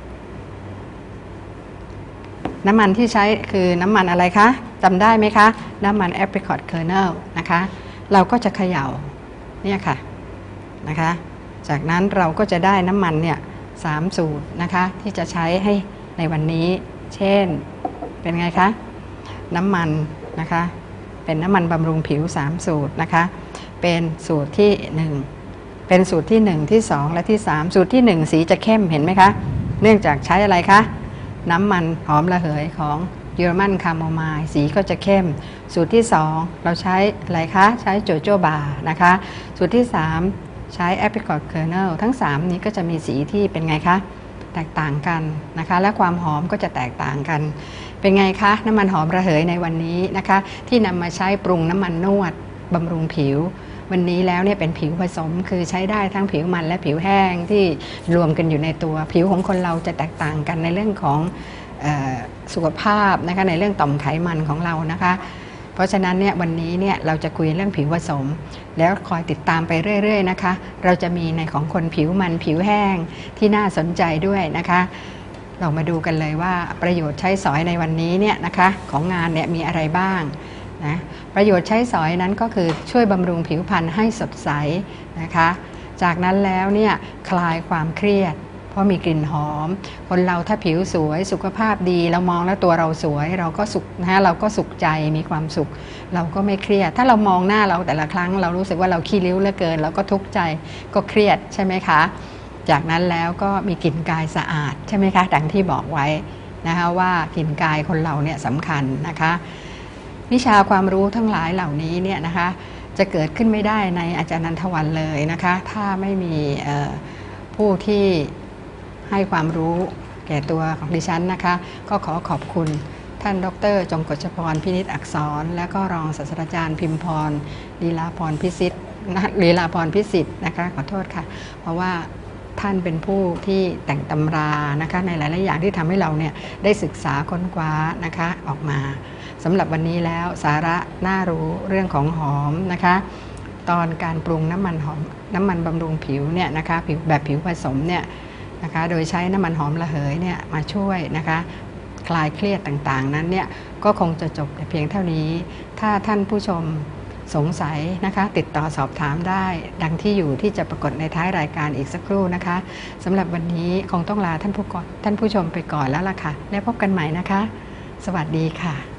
น้ำมันที่ใช้คือน้ำมันอะไรคะจำได้ไหมคะน้ำมัน apricot kernel นะคะเราก็จะเขย่าเนี่ยค่ะนะคะจากนั้นเราก็จะได้น้ำมันเนี่ย3 สูตรนะคะที่จะใช้ให้ในวันนี้เช่นเป็นไงคะน้ำมันนะคะเป็นน้ำมันบำรุงผิว3 สูตรนะคะเป็นสูตรที่1เป็นสูตรที่1ที่2และที่3สูตรที่1สีจะเข้มเห็นไหมคะเนื่องจากใช้อะไรคะน้ำมันหอมระเหยของเยอรมันคาโมไมล์สีก็จะเข้มสูตรที่2เราใช้อะไรคะใช้โจโจบานะคะสูตรที่3ใช้ apricot kernel ทั้ง3นี้ก็จะมีสีที่เป็นไงคะแตกต่างกันนะคะและความหอมก็จะแตกต่างกันเป็นไงคะน้ำมันหอมระเหยในวันนี้นะคะที่นำมาใช้ปรุงน้ำมันนวดบำรุงผิววันนี้แล้วเนี่ยเป็นผิวผสมคือใช้ได้ทั้งผิวมันและผิวแห้งที่รวมกันอยู่ในตัวผิวของคนเราจะแตกต่างกันในเรื่องของสุขภาพนะคะในเรื่องต่อมไขมันของเรานะคะเพราะฉะนั้นเนี่ยวันนี้เนี่ยเราจะคุยเรื่องผิวผสมแล้วคอยติดตามไปเรื่อยๆนะคะเราจะมีในของคนผิวมันผิวแห้งที่น่าสนใจด้วยนะคะเรามาดูกันเลยว่าประโยชน์ใช้สอยในวันนี้เนี่ยนะคะของงานเนี่ยมีอะไรบ้างนะประโยชน์ใช้สอยนั้นก็คือช่วยบำรุงผิวพรรณให้สดใสนะคะจากนั้นแล้วเนี่ยคลายความเครียดเพราะมีกลิ่นหอมคนเราถ้าผิวสวยสุขภาพดีเรามองแล้วตัวเราสวยเราก็สุขนะเราก็สุขใจมีความสุขเราก็ไม่เครียดถ้าเรามองหน้าเราแต่ละครั้งเรารู้สึกว่าเราขี้ริ้วเหลือเกินเราก็ทุกข์ใจก็เครียดใช่ไหมคะจากนั้นแล้วก็มีกลิ่นกายสะอาดใช่ไหมคะดังที่บอกไว้นะคะว่ากลิ่นกายคนเราเนี่ยสำคัญนะคะวิชาความรู้ทั้งหลายเหล่านี้เนี่ยนะคะจะเกิดขึ้นไม่ได้ในอาจารย์นันทวันเลยนะคะถ้าไม่มีผู้ที่ให้ความรู้แก่ตัวของดิฉันนะคะก็ขอขอบคุณท่านดร.จงกฎชพรพินิจอักษรและก็รองศาสตราจารย์พิมพรลีลาพรพิสิทธิ์นะคะขอโทษค่ะเพราะว่าท่านเป็นผู้ที่แต่งตำรานะคะในหลายๆอย่างที่ทำให้เราเนี่ยได้ศึกษาค้นคว้านะคะออกมาสำหรับวันนี้แล้วสาระน่ารู้เรื่องของหอมนะคะตอนการปรุงน้ำมันหอมน้ำมันบำรุงผิวเนี่ยนะคะแบบผิวผสมเนี่ยนะคะโดยใช้น้ำมันหอมระเหยเนี่ยมาช่วยนะคะคลายเครียดต่างๆนั้นเนี่ยก็คงจะจบแต่เพียงเท่านี้ถ้าท่านผู้ชมสงสัยนะคะติดต่อสอบถามได้ดังที่อยู่ที่จะปรากฏในท้ายรายการอีกสักครู่นะคะสำหรับวันนี้คงต้องลาท่านผู้ชมไปก่อนแล้วล่ะค่ะแล้วพบกันใหม่นะคะสวัสดีค่ะ